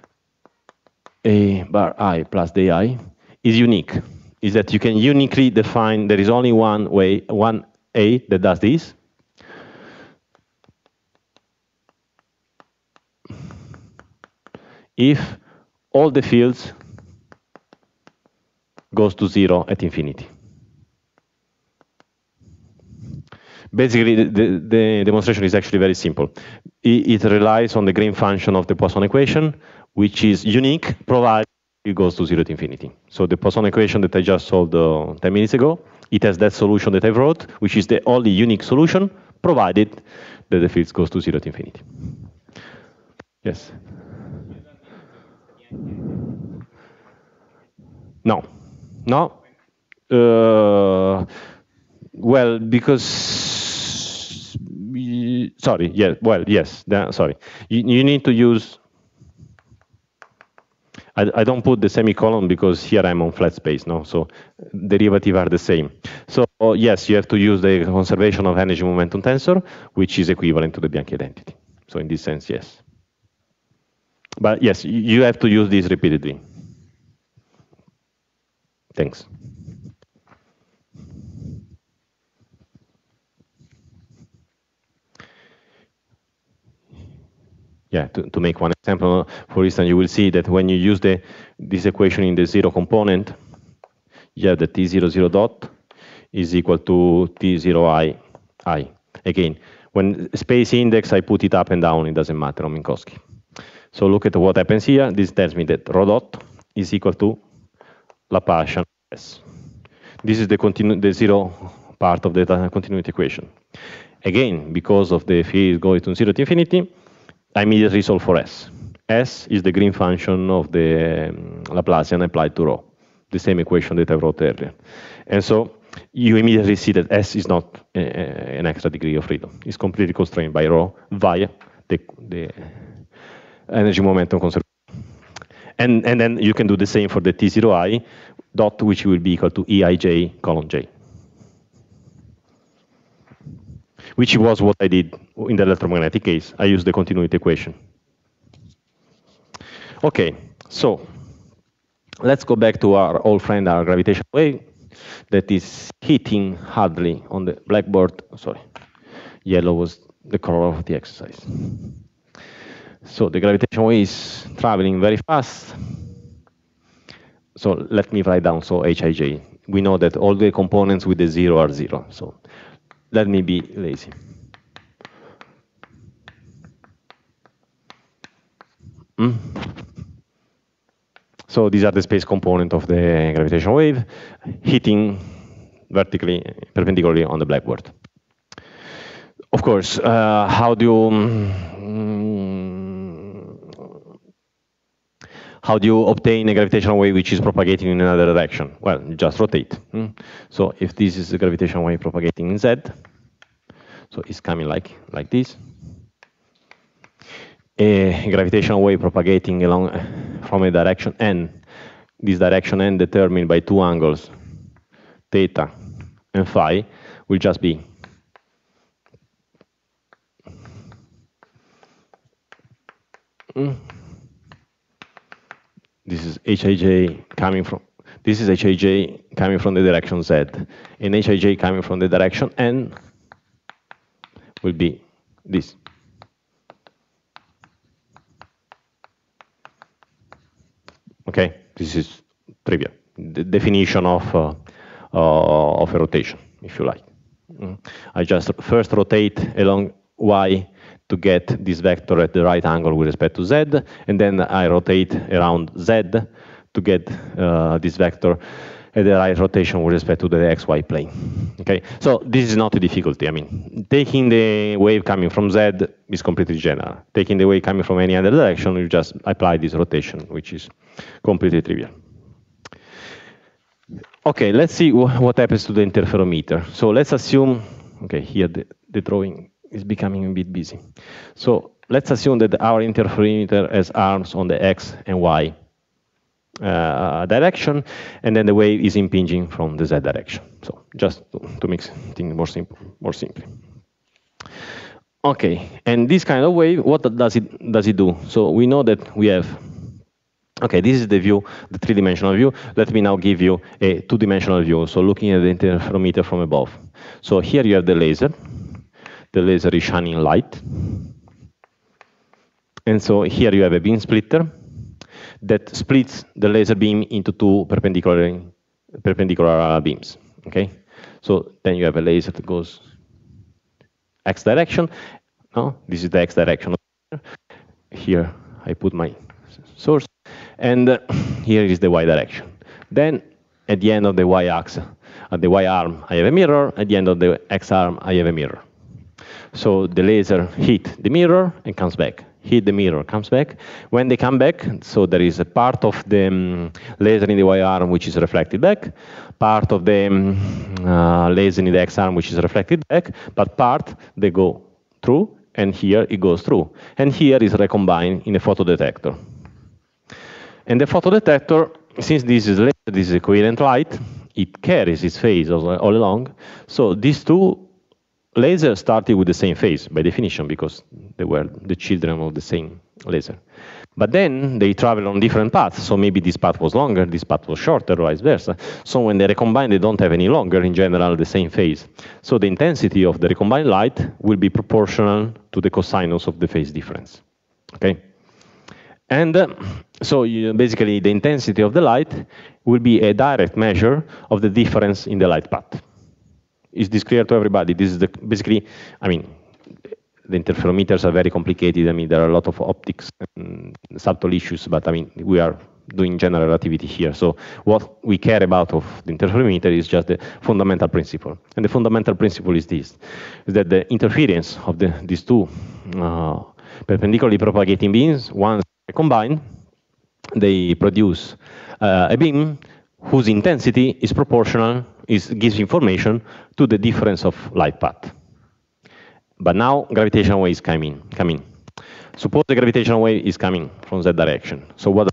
A bar I plus DI is unique. Is that you can uniquely define, there is only one way, one A that does this. if all the fields goes to 0 at infinity. Basically, the demonstration is actually very simple. It relies on the Green function of the Poisson equation, which is unique, provided it goes to 0 to infinity. So the Poisson equation that I just solved 10 minutes ago, it has that solution that I wrote, which is the only unique solution, provided that the field goes to 0 to infinity. Yes? No. No. Well, because, sorry, yeah, well, yes, sorry. You need to use, I don't put the semicolon because here I'm on flat space, no? So derivatives are the same. So yes, you have to use the conservation of energy momentum tensor, which is equivalent to the Bianchi identity. So in this sense, yes. But yes, you have to use this repeatedly. Thanks. Yeah, to make one example, for instance, you will see that when you use this equation in the 0 component, you have the T00 dot is equal to T0 I. Again, when space index, I put it up and down, it doesn't matter on Minkowski. So look at what happens here. This tells me that rho dot is equal to Laplacian S. This is the 0 part of the continuity equation. Again, because of the field going to 0 to infinity, I immediately solve for S. S is the Green function of the Laplacian applied to rho, the same equation that I wrote earlier. And so you immediately see that S is not an extra degree of freedom. It's completely constrained by rho via the energy momentum conservation. And then you can do the same for the T0I dot, which will be equal to EIJ colon J. Which was what I did in the electromagnetic case. I used the continuity equation. Okay, so let's go back to our old friend, our gravitational wave, that is hitting hardly on the blackboard. Sorry, yellow was the color of the exercise. So the gravitational wave is traveling very fast. So let me write down, so Hij. We know that all the components with the 0 are 0. So let me be lazy. So these are the space component of the gravitational wave hitting vertically, perpendicularly on the blackboard. Of course, how do you obtain a gravitational wave which is propagating in another direction? Well, you just rotate. So if this is a gravitational wave propagating in Z, so it's coming like this. A gravitational wave propagating along from a direction n. This direction n determined by two angles, theta and phi, will just be this is Hij coming from the direction Z, and Hij coming from the direction n will be this. Okay, this is trivial. The definition of a rotation, if you like. I just first rotate along y to get this vector at the right angle with respect to z, and then I rotate around z to get this vector at the right rotation with respect to the xy plane. Okay, so this is not a difficulty. I mean, taking the wave coming from z is completely general. Taking the wave coming from any other direction, you just apply this rotation, which is completely trivial. Okay, let's see what happens to the interferometer. So let's assume, okay, here the drawing is becoming a bit busy. So let's assume that our interferometer has arms on the x and y direction, and then the wave is impinging from the z direction. So just to make things more simply. Okay, and this kind of wave, what does it do? So we know that we have. Okay, this is the view, the three-dimensional view. Let me now give you a two-dimensional view. So looking at the interferometer from above. So here you have the laser. The laser is shining light. And so here you have a beam splitter. that splits the laser beam into two perpendicular beams. Okay, so then you have a laser that goes x direction. No, this is the x direction. Here I put my source, and here is the y direction. Then at the end of the y-axis, at the y-arm, I have a mirror. At the end of the x-arm, I have a mirror. So the laser hit the mirror and comes back. Hit the mirror, comes back. When they come back, so there is a part of the laser in the y-arm which is reflected back, part of the laser in the x-arm which is reflected back, but part they go through, and here it goes through. And here is recombined in a photodetector. And the photodetector, since this is a coherent light, it carries its phase all along. So these two lasers started with the same phase, by definition, because they were the children of the same laser. But then they travel on different paths, so maybe this path was longer, this path was shorter, or vice versa. So when they recombine, they don't have any longer, in general, the same phase. So the intensity of the recombined light will be proportional to the cosinus of the phase difference. Okay? And so basically, the intensity of the light will be a direct measure of the difference in the light path. Is this clear to everybody? This is basically, I mean, the interferometers are very complicated. I mean, there are a lot of optics and subtle issues, but I mean, we are doing general relativity here. So what we care about of the interferometer is just the fundamental principle. And the fundamental principle is this, is that the interference of these two perpendicularly propagating beams, once combined, they produce a beam whose intensity is proportional, gives information to the difference of light path. But now gravitational wave is coming. Suppose the gravitational wave is coming from that direction. So what?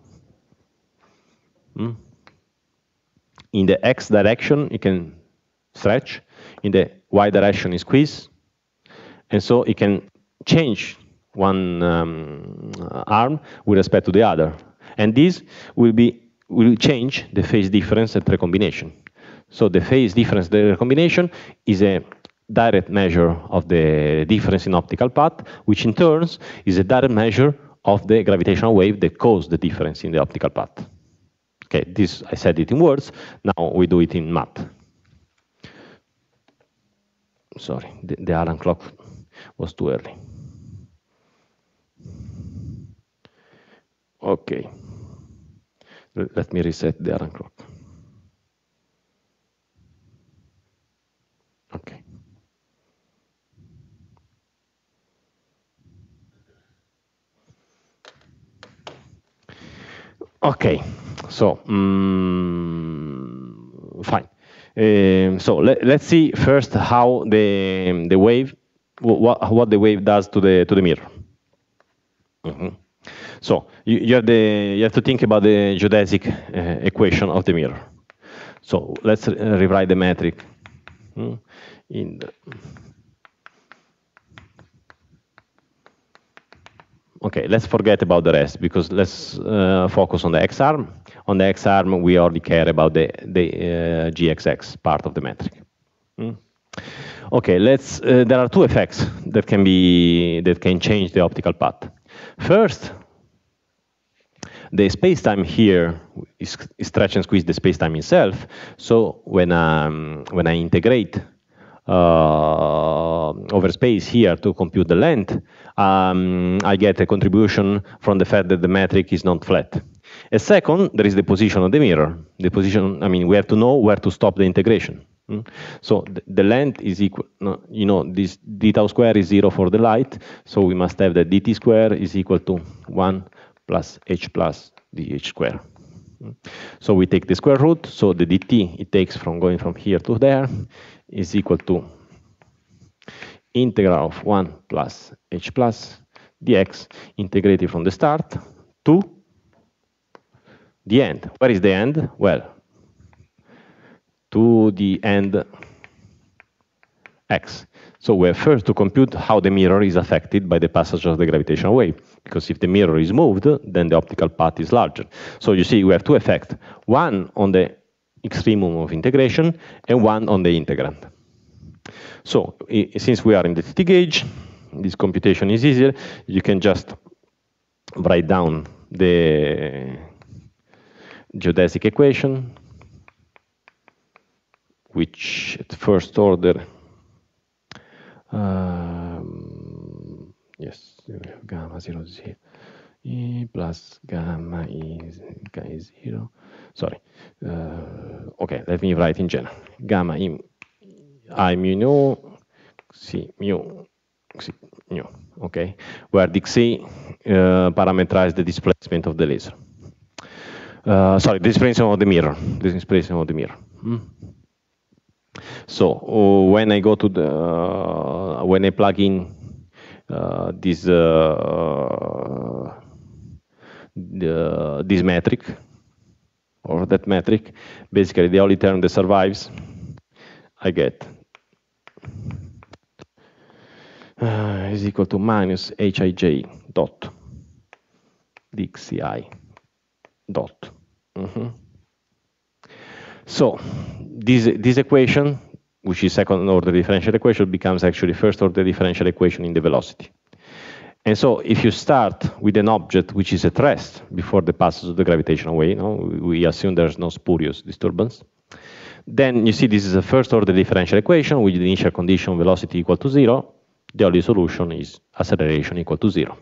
In the x direction, it can stretch. In the y direction, it squeeze. And so it can change one arm with respect to the other. And this will change the phase difference at recombination. So the phase difference, the recombination, is a direct measure of the difference in optical path, which in turn is a direct measure of the gravitational wave that caused the difference in the optical path. Okay, this I said it in words. Now we do it in math. Sorry, the alarm clock was too early. Okay, let me reset the alarm clock. Okay. Okay, so fine. So let's see first how the wave, what the wave does to the mirror. So you have to think about the geodesic equation of the mirror. So let's rewrite the metric. Okay, let's forget about the rest, because let's focus on the x-arm. On the x-arm, we already care about the GXX part of the metric. Okay, there are two effects that can change the optical path. First, the space-time here is stretch and squeeze the space-time itself. So when I integrate over space here to compute the length, I get a contribution from the fact that the metric is not flat. A second, there is the position of the mirror. The position, I mean, we have to know where to stop the integration. So the length is equal, this d tau square is 0 for the light, so we must have that dt square is equal to 1 plus h plus dh square. So we take the square root, so the dt it takes from going from here to there is equal to integral of 1 plus h plus dx integrated from the start to the end. Where is the end? Well, to the end x. So we have first to compute how the mirror is affected by the passage of the gravitational wave, because if the mirror is moved, then the optical path is larger. So you see we have two effects, one on the extremum of integration and one on the integrand. So since we are in the TT gauge, this computation is easier. You can just write down the geodesic equation, which at first order, yes, you have gamma 0, 0, E plus gamma is 0. Sorry. Okay, let me write in general. Gamma I mu nu, C mu, C nu. Okay, where dxc parameterize the displacement of the laser. Sorry, the displacement of the mirror. The displacement of the mirror. So when I go to the when I plug in this metric or that metric, basically the only term that survives, I get is equal to minus hij dot dxi dot. So this equation, which is second order differential equation, becomes actually first order differential equation in the velocity. And so if you start with an object which is at rest before the passage of the gravitational wave, we assume there's no spurious disturbance, then you see this is a first order differential equation with the initial condition velocity equal to 0. The only solution is acceleration equal to 0.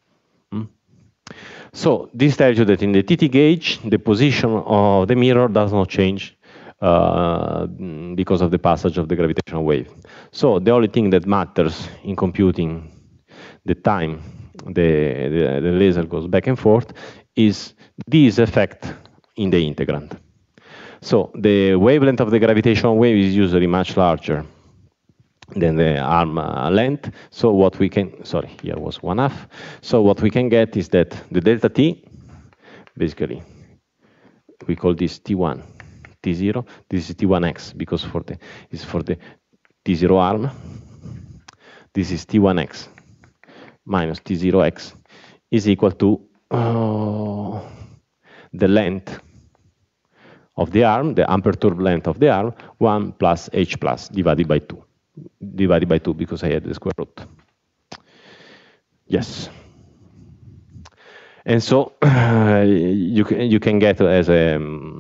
So this tells you that in the TT gauge, the position of the mirror does not change because of the passage of the gravitational wave. So the only thing that matters in computing the time the laser goes back and forth is this effect in the integrand. So the wavelength of the gravitational wave is usually much larger than the arm length. So what we can, sorry, here was 1/2. So what we can get is that the delta t, basically, we call this T1, T0. This is T1x because it's for the T0 arm. This is T1x minus T0x is equal to the length of the arm, the unperturbed length of the arm, 1 plus h plus divided by 2. Divided by 2 because I had the square root. Yes. And so you can get as a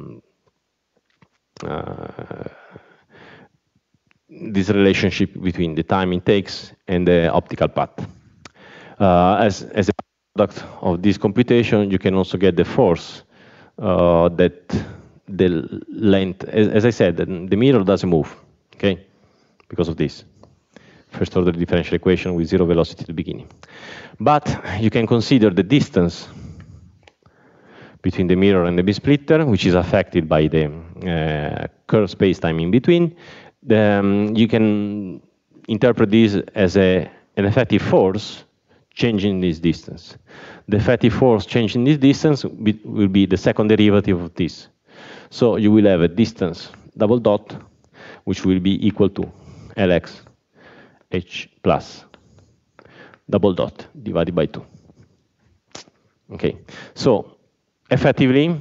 this relationship between the time it takes and the optical path. As a product of this computation, you can also get the force that the length, as I said, the mirror doesn't move, okay, because of this first order differential equation with 0 velocity at the beginning. But you can consider the distance between the mirror and the beam splitter, which is affected by the curved space-time in between. You can interpret this as an effective force changing this distance. The effective force changing this distance will be the second derivative of this. So you will have a distance double dot, which will be equal to Lx h plus double dot divided by 2. Okay, so effectively,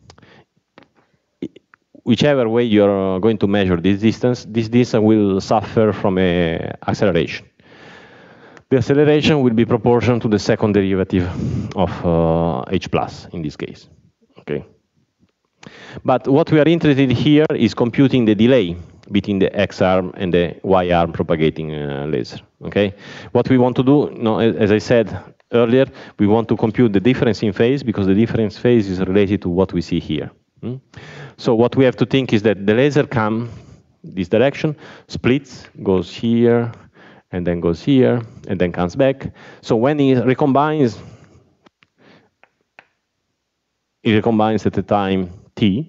whichever way you're going to measure this distance will suffer from an acceleration. The acceleration will be proportional to the second derivative of h plus in this case. Okay. But what we are interested in here is computing the delay between the X arm and the Y arm propagating laser. Okay. What we want to do, as I said earlier, we want to compute the difference in phase because the difference phase is related to what we see here. So what we have to think is that the laser comes this direction, splits, goes here, and then goes here, and then comes back. So when it recombines at the time t,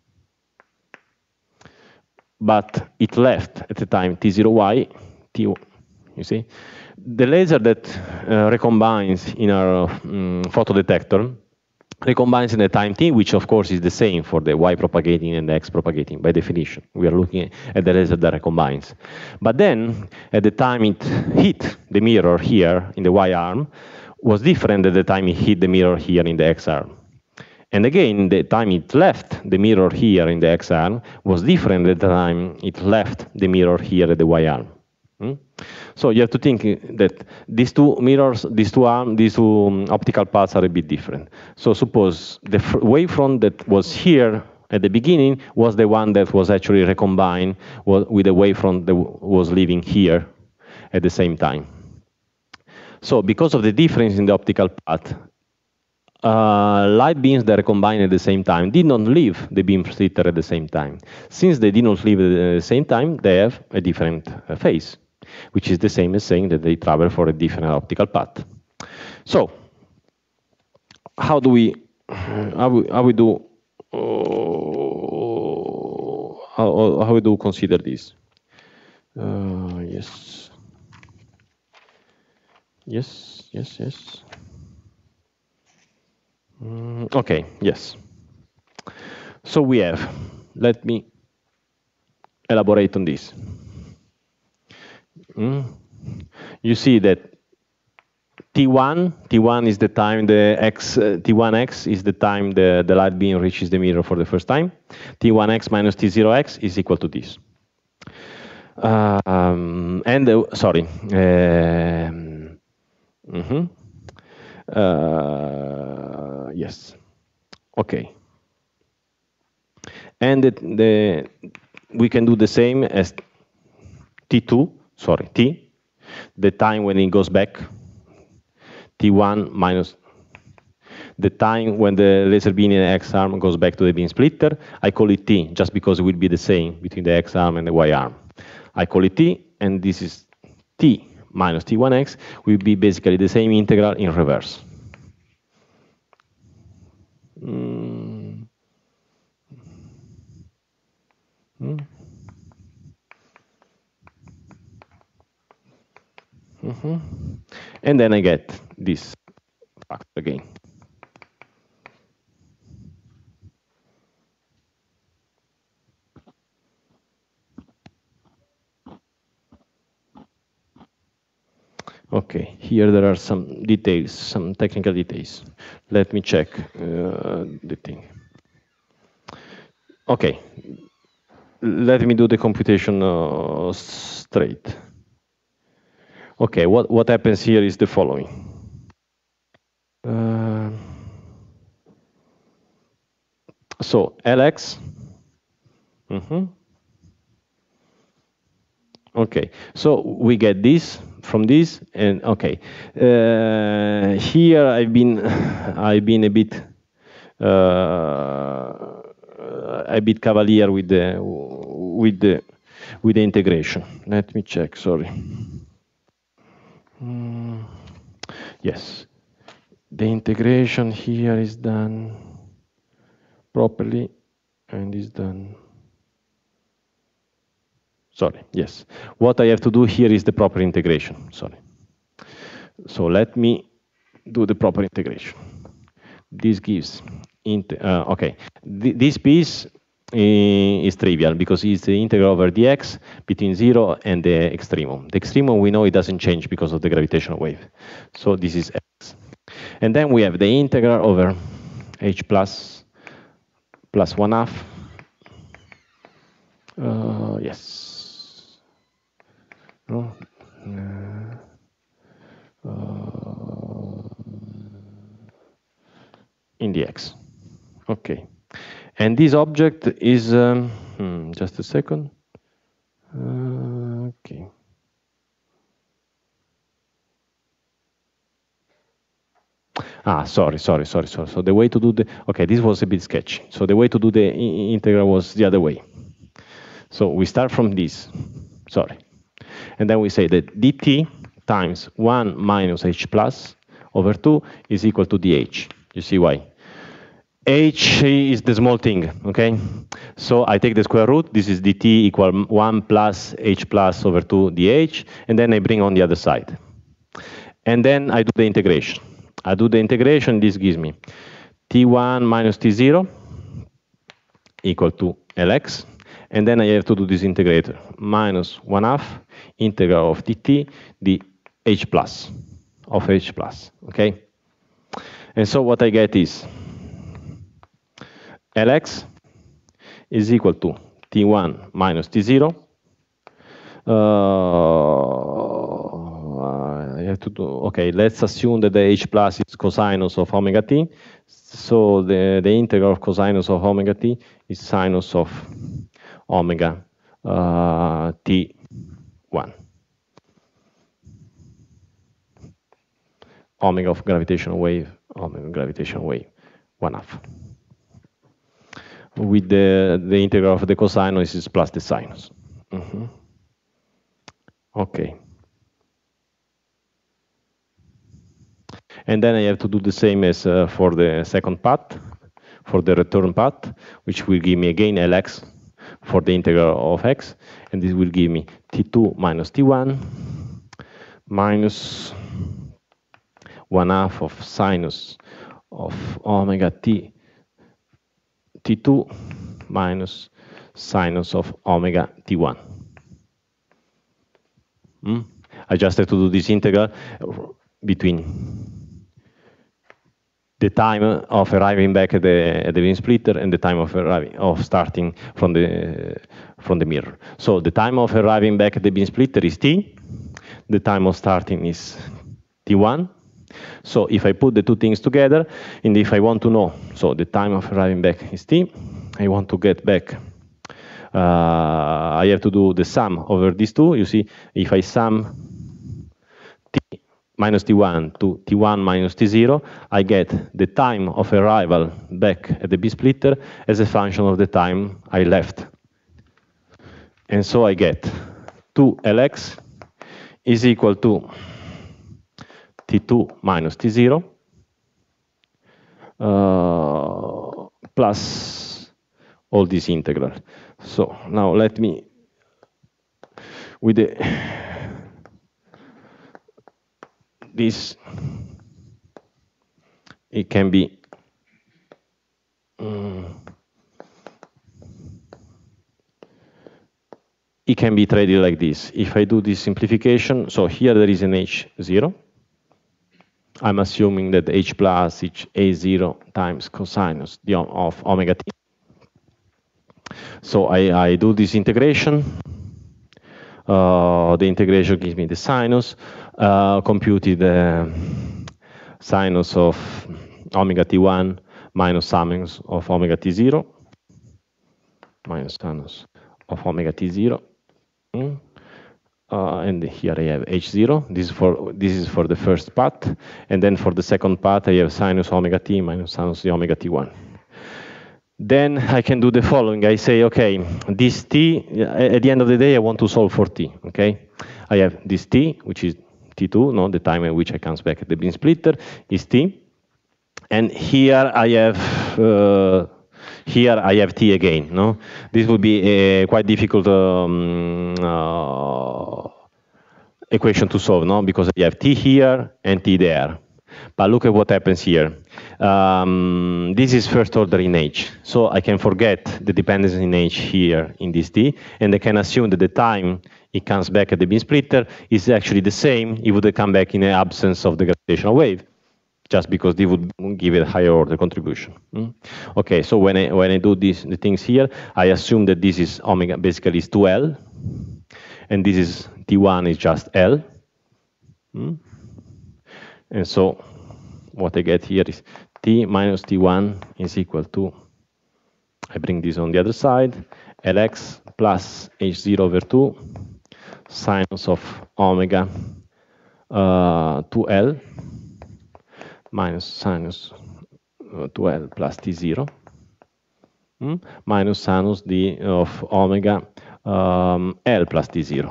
but it left at the time t0y, t, you see? The laser that recombines in our photodetector recombines in the time t, which of course is the same for the y propagating and the x propagating by definition. We are looking at the laser that recombines. But then, at the time it hit the mirror here in the y arm, was different at the time it hit the mirror here in the x arm. And again, the time it left the mirror here in the x arm was different at the time it left the mirror here at the y arm. So you have to think that these two mirrors, these two optical paths are a bit different. So suppose the wavefront that was here at the beginning was the one that was actually recombined with the wavefront that was living here at the same time. So because of the difference in the optical path, light beams that recombine at the same time did not leave the beam splitter at the same time. Since they did not leave at the same time, they have a different phase, which is the same as saying that they travel for a different optical path. So, how do we consider this? Yes. Okay, yes. So we have, let me elaborate on this. You see that T1 is the time T1x is the time the light beam reaches the mirror for the first time. T1x minus T0x is equal to this. Yes. Okay. And we can do the same as T2, T, the time when it goes back, T1 minus the time when the laser beam in the X arm goes back to the beam splitter. I call it T, just because it will be the same between the X arm and the Y arm. I call it T, and this is T minus T1X will be basically the same integral in reverse. And then I get this factor again. Okay, here there are some details, some technical details. Let me check the thing. Okay, let me do the computation straight. Okay, what happens here is the following. So Lx. Okay, so we get this from this, and okay, here I've been a bit cavalier with the integration. Let me check. Sorry. Yes, the integration here is done properly, and is done. Sorry, yes. What I have to do here is the proper integration, sorry. So let me do the proper integration. This gives, okay, this piece is trivial because it's the integral over dx between 0 and the extremum. The extremum we know it doesn't change because of the gravitational wave. So this is x. And then we have the integral over h plus 1/2. Yes. In the x. Okay. And this object is, just a second. Okay. Sorry. So the way to do okay, this was a bit sketchy. So the way to do the integral was the other way. So we start from this, sorry. And then we say that dt times 1 minus h plus over 2 is equal to dh. You see why? H is the small thing, okay? So I take the square root, this is dt equal 1 plus h plus over 2 dh, and then I bring on the other side. And then I do the integration. This gives me t1 minus t0 equal to Lx, and then I have to do this integrator, minus 1/2 integral of dt the h plus, of h plus, okay? And so what I get is Lx is equal to t1 minus t0 I have to do, okay, let's assume that the h plus is cosinus of omega t. So the integral of cosinus of omega t is sinus of omega t1. Omega of gravitational wave, 1/2. With the integral of the cosinus is plus the sinus. Okay. And then I have to do the same as for the second path, for the return path, which will give me again Lx for the integral of x, and this will give me t2 minus t1 minus 1/2 of sinus of omega t2 minus sinus of omega t1. I just have to do this integral between the time of arriving back at the beam splitter and the time of starting from the mirror. So the time of arriving back at the beam splitter is t. The time of starting is t1. So if I put the two things together, and if I want to know, so the time of arriving back is t, I want to get back, I have to do the sum over these two. You see, if I sum t minus t1 to t1 minus t0, I get the time of arrival back at the B-splitter as a function of the time I left. And so I get 2Lx is equal to t2 minus t0 plus all these integrals. So now let me, with this, it can be treated like this. If I do this simplification, so here there is an H0. I'm assuming that H plus is A0 times cosinus of omega t. So I do this integration. The integration gives me the sinus, computed the sinus of omega t1 minus sinus of omega t0, minus sinus of omega t0. And here I have H0. This is for the first part. And then for the second part, I have sinus omega t minus sinus the omega t1. Then I can do the following. I say, okay, this t, at the end of the day, I want to solve for t, okay? I have this t, which is t2, no, the time at which I comes back at the beam splitter, is t. And here I have t again, no? This would be a quite difficult equation to solve, no? Because I have t here and t there. But look at what happens here. This is first order in H. So I can forget the dependence in H here in this t, and I can assume that the time it comes back at the beam splitter is actually the same. It would come back in the absence of the gravitational wave, just because they would give it a higher order contribution. Okay, so when I do the things here, I assume that this is omega, basically is 2L, and this is T1 is just L. And so what I get here is T minus T1 is equal to, I bring this on the other side, Lx plus H0 over 2 sinus of omega 2L minus sinus 2L plus T0 minus sinus of omega L plus T0.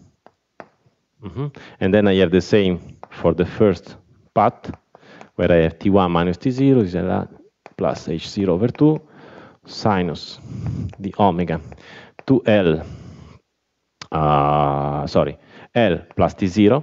And then I have the same for the first part, where I have T1 minus T0 is L plus H0 over 2 sinus the omega 2L, L plus T0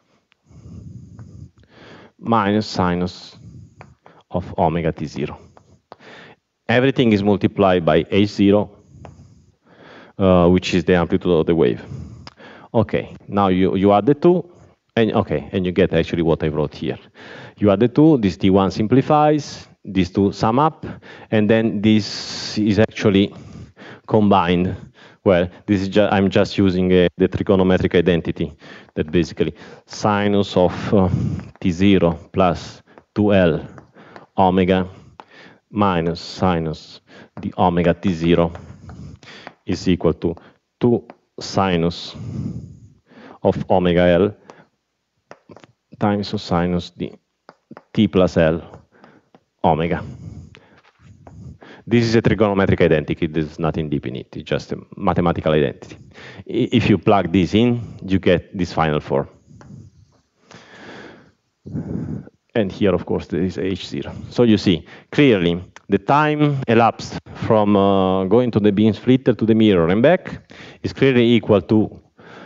minus sinus of omega T0. Everything is multiplied by H0, which is the amplitude of the wave. Okay, now you add the two, and you get actually what I wrote here. You add the two, this T1 simplifies, these two sum up, and then this is actually combined Well, this is I'm just using the trigonometric identity that basically sinus of T0 plus 2L omega minus sinus the omega T0 is equal to 2 sinus of omega L times sinus the T plus L omega. This is a trigonometric identity. There's nothing deep in it. It's just a mathematical identity. If you plug this in, you get this final form. And here, of course, there is H0. So you see, clearly, the time elapsed from going to the beam splitter to the mirror and back is clearly equal to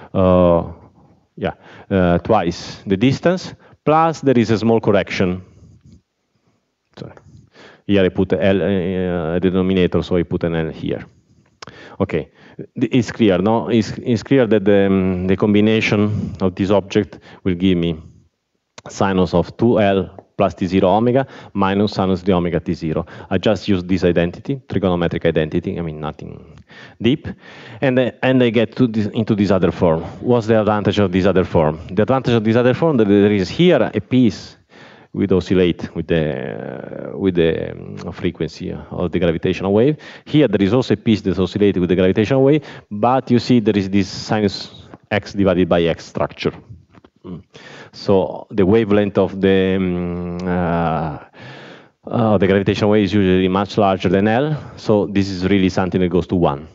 twice the distance, plus there is a small correction. Sorry. Here I put L the denominator, so I put an L here. Okay, it's clear, no? It's clear that the combination of this object will give me sinus of 2L plus T0 omega minus sinus the omega T0. I just use this identity, trigonometric identity, I mean nothing deep, and I get to into this other form. What's the advantage of this other form? The advantage of this other form that there is here a piece with oscillate with the frequency of the gravitational wave. Here there is also a piece that oscillates with the gravitational wave, but you see there is this sinus x divided by x structure. So the wavelength of the gravitational wave is usually much larger than L, so this is really something that goes to 1.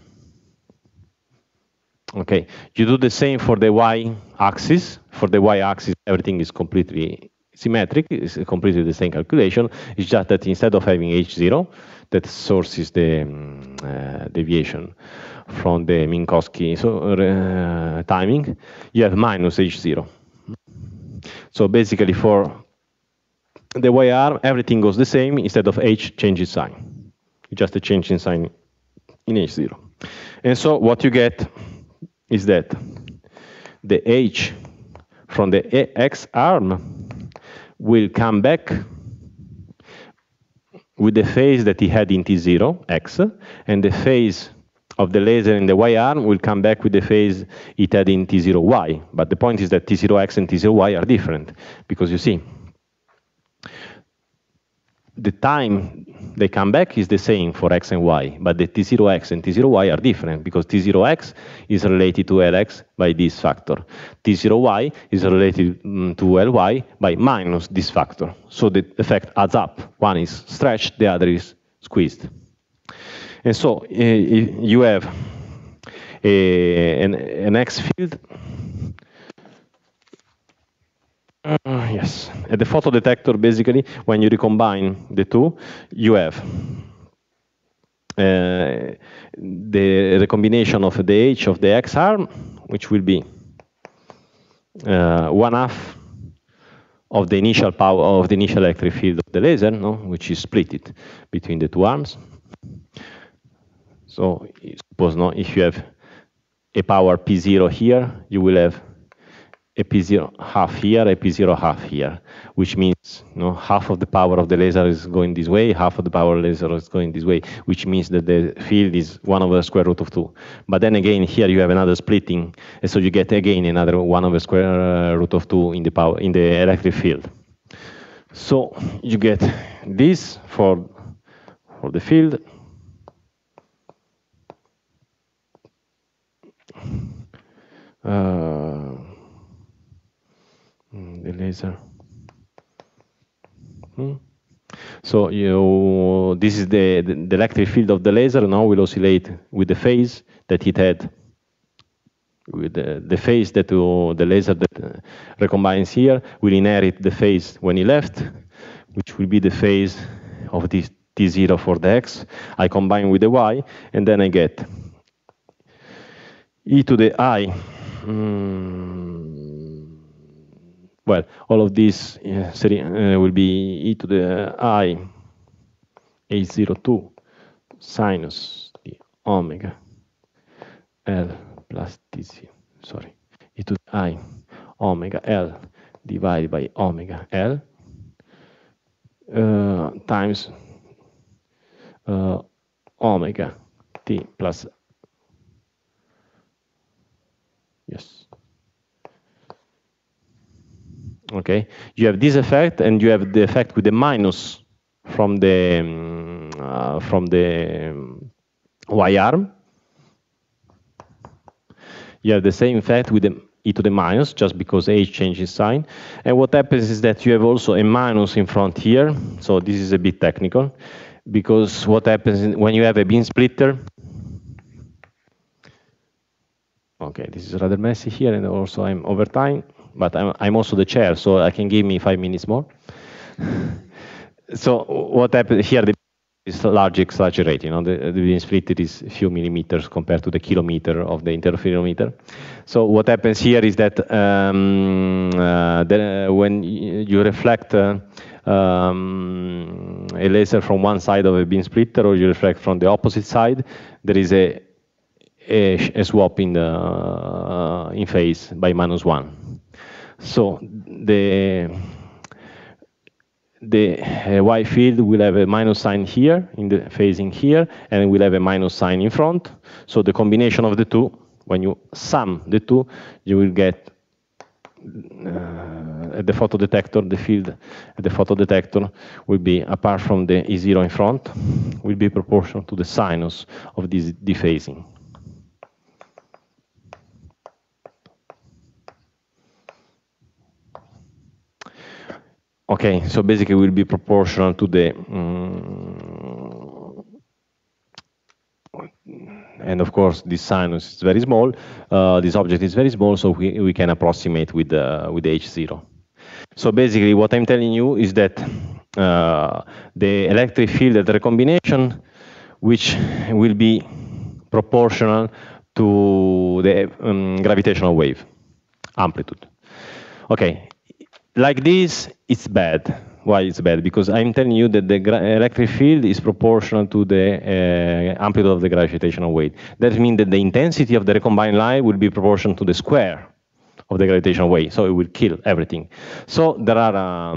Okay, you do the same for the y-axis. For the y-axis, everything is completely symmetric. It's completely the same calculation. It's just that instead of having H0, that source is the deviation from the Minkowski timing, you have minus H0. So basically for the y-arm, everything goes the same. Instead of H, changes sign. Just a change in sign in H0. And so what you get is that the H from the X arm will come back with the phase that he had in T0, X, and the phase of the laser in the Y arm will come back with the phase it had in T0, Y. But the point is that T0X and T0Y are different, because you see, the time they come back is the same for X and Y, but the T0X and T0Y are different, because T0X is related to Lx by this factor. T0Y is related to Ly by minus this factor. So the effect adds up. One is stretched, the other is squeezed. And so you have an X field. Yes, at the photodetector, basically, when you recombine the two, you have the recombination of the H of the X arm, which will be 1/2 of the initial power of the initial electric field of the laser, no? Which is split between the two arms. So suppose if you have a power P0 here, you will have a P0 half here, a P0 half here, which means half of the power of the laser is going this way, half of the power of the laser is going this way, which means that the field is 1/√2. But then again, here you have another splitting, and so you get again another 1/√2 in the power in the electric field. So you get this for the field. The laser. So this is the electric field of the laser. Now will oscillate with the phase that it had, with the phase that the laser that recombines here will inherit the phase when he left, which will be the phase of this T0 for the X. I combine with the Y, and then I get e to the I. Well, all of this will be e to the I H02 sinus the omega L plus T0, sorry, e to the I omega L divided by omega L times omega T plus Okay, you have this effect, and you have the effect with the minus from the y arm. You have the same effect with the e to the minus, just because h changes sign. And what happens is that you have also a minus in front here. So this is a bit technical, because what happens when you have a beam splitter. Okay, this is rather messy here, and also I'm over time, but I'm also the chair, so I can give me 5 minutes more. So what happens here, is large exaggerate, the beam splitter is a few millimeters compared to the kilometer of the interferometer. So what happens here is that when you reflect a laser from one side of a beam splitter, or you reflect from the opposite side, there is a swap in phase by -1. So the Y field will have a minus sign here in the phasing here, and will have a minus sign in front. So the combination of the two, when you sum the two, you will get at the photodetector, the field at the photodetector will be, apart from the E0 in front, will be proportional to the sinus of this dephasing. Okay, so basically will be proportional to the, and of course this sinus is very small, this object is very small, so we can approximate with H0. So basically what I'm telling you is that the electric field at recombination, which will be proportional to the gravitational wave amplitude. Okay, like this, it's bad. Why it's bad? Because I'm telling you that the electric field is proportional to the amplitude of the gravitational wave. That means that the intensity of the recombined light will be proportional to the square of the gravitational wave, so it will kill everything. So there are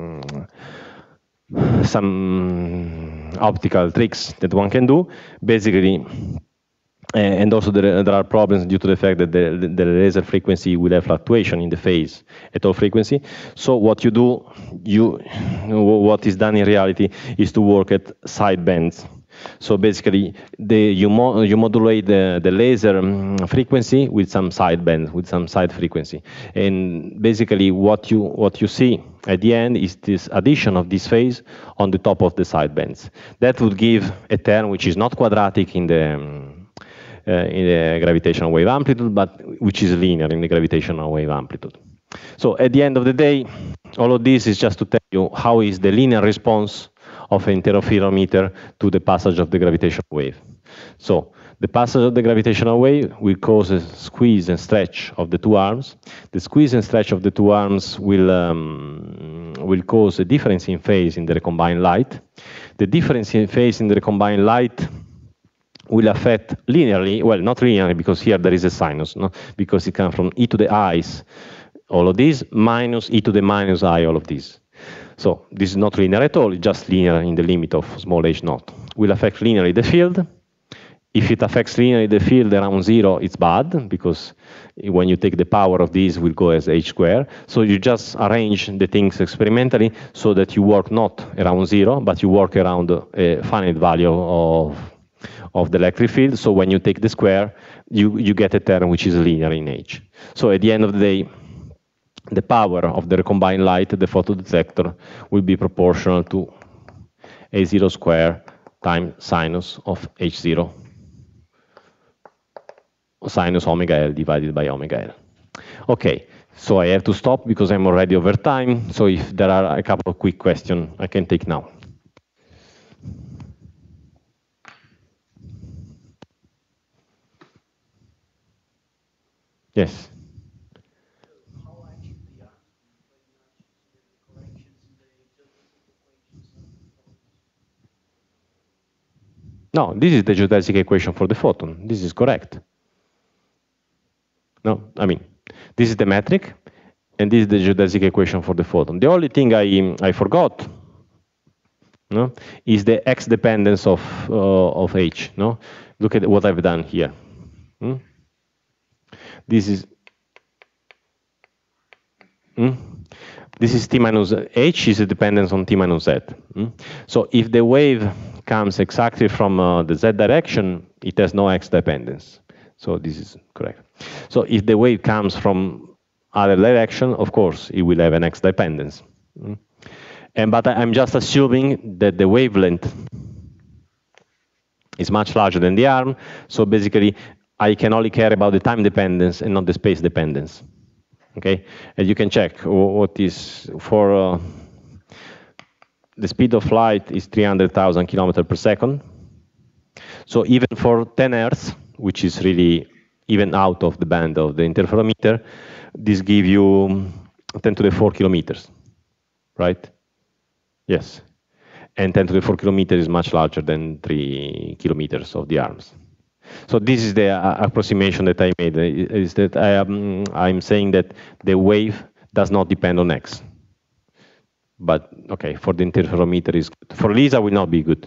some optical tricks that one can do. Basically, and also there are problems due to the fact that the laser frequency will have fluctuation in the phase at all frequency. So what you do, what is done in reality is to work at side bands. So basically, you modulate the laser frequency with some side band, with some side frequency. And basically what you see at the end is this addition of this phase on the top of the side bands. That would give a term which is not quadratic in the gravitational wave amplitude, but which is linear in the gravitational wave amplitude. So at the end of the day, all of this is just to tell you how is the linear response of an interferometer to the passage of the gravitational wave. So the passage of the gravitational wave will cause a squeeze and stretch of the two arms. The squeeze and stretch of the two arms will cause a difference in phase in the recombined light. The difference in phase in the recombined light will affect linearly, well, not linearly, because here there is a sinus, no? Because it comes from e to the i's, all of these, minus e to the minus I, all of these. So this is not linear at all, it's just linear in the limit of small h naught. Will affect linearly the field. If it affects linearly the field around 0, it's bad, because when you take the power of this, will go as h squared. So you just arrange the things experimentally so that you work not around 0, but you work around a finite value of the electric field. So when you take the square, you get a term which is linear in h. So at the end of the day, the power of the recombined light, the photodetector, will be proportional to A0 squared times sinus of H0, sinus omega L divided by omega L. Okay, so I have to stop because I'm already over time. So if there are a couple of quick questions, I can take now. Yes. No, this is the geodesic equation for the photon. This is correct. No, I mean, this is the metric, and this is the geodesic equation for the photon. The only thing I forgot, no, is the x dependence of h. No, look at what I've done here. This is This is t minus h is a dependence on t minus z. So if the wave comes exactly from the z direction, it has no x dependence. So this is correct. So if the wave comes from other direction, of course, it will have an x dependence. But I'm just assuming that the wavelength is much larger than the arm. So basically, I can only care about the time dependence and not the space dependence. Okay, and you can check what is for the speed of light is 300,000 kilometers per second. So even for 10 Hertz, which is really even out of the band of the interferometer, this gives you 10 to the 4 kilometers, right? Yes. And 10 to the 4 kilometers is much larger than 3 kilometers of the arms. So this is the approximation that I made, is that I'm saying that the wave does not depend on x. But okay, for the interferometer is good. For LISA will not be good.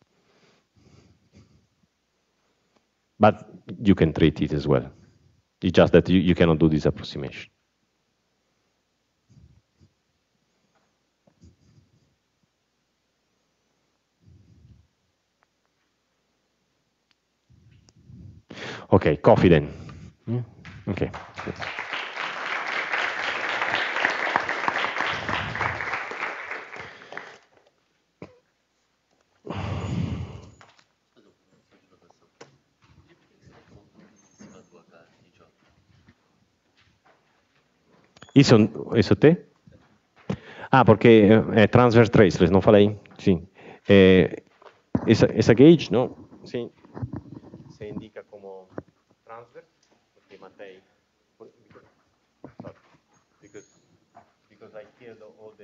But you can treat it as well. It's just that you cannot do this approximation. Okay, coffee then. Okay. ¿Isso te? Ah, porque é transverse traceless, não falei? Sim. Essa gauge, não? Sim. Se indica como transverse, porque mantém. Because I killed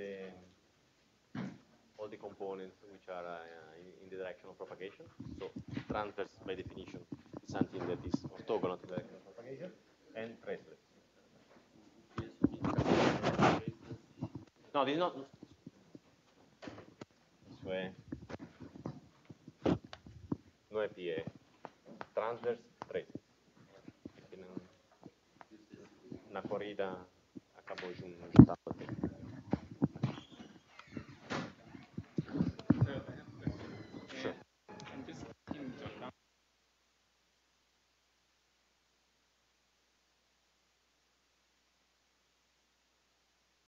all the components which are in the direction of propagation. So transverse, by definition, is something that is orthogonal to the direction of propagation, and traceless. No, this is not. Eso es. No es pie. Transverse traceless. Una corrida acabó juntando.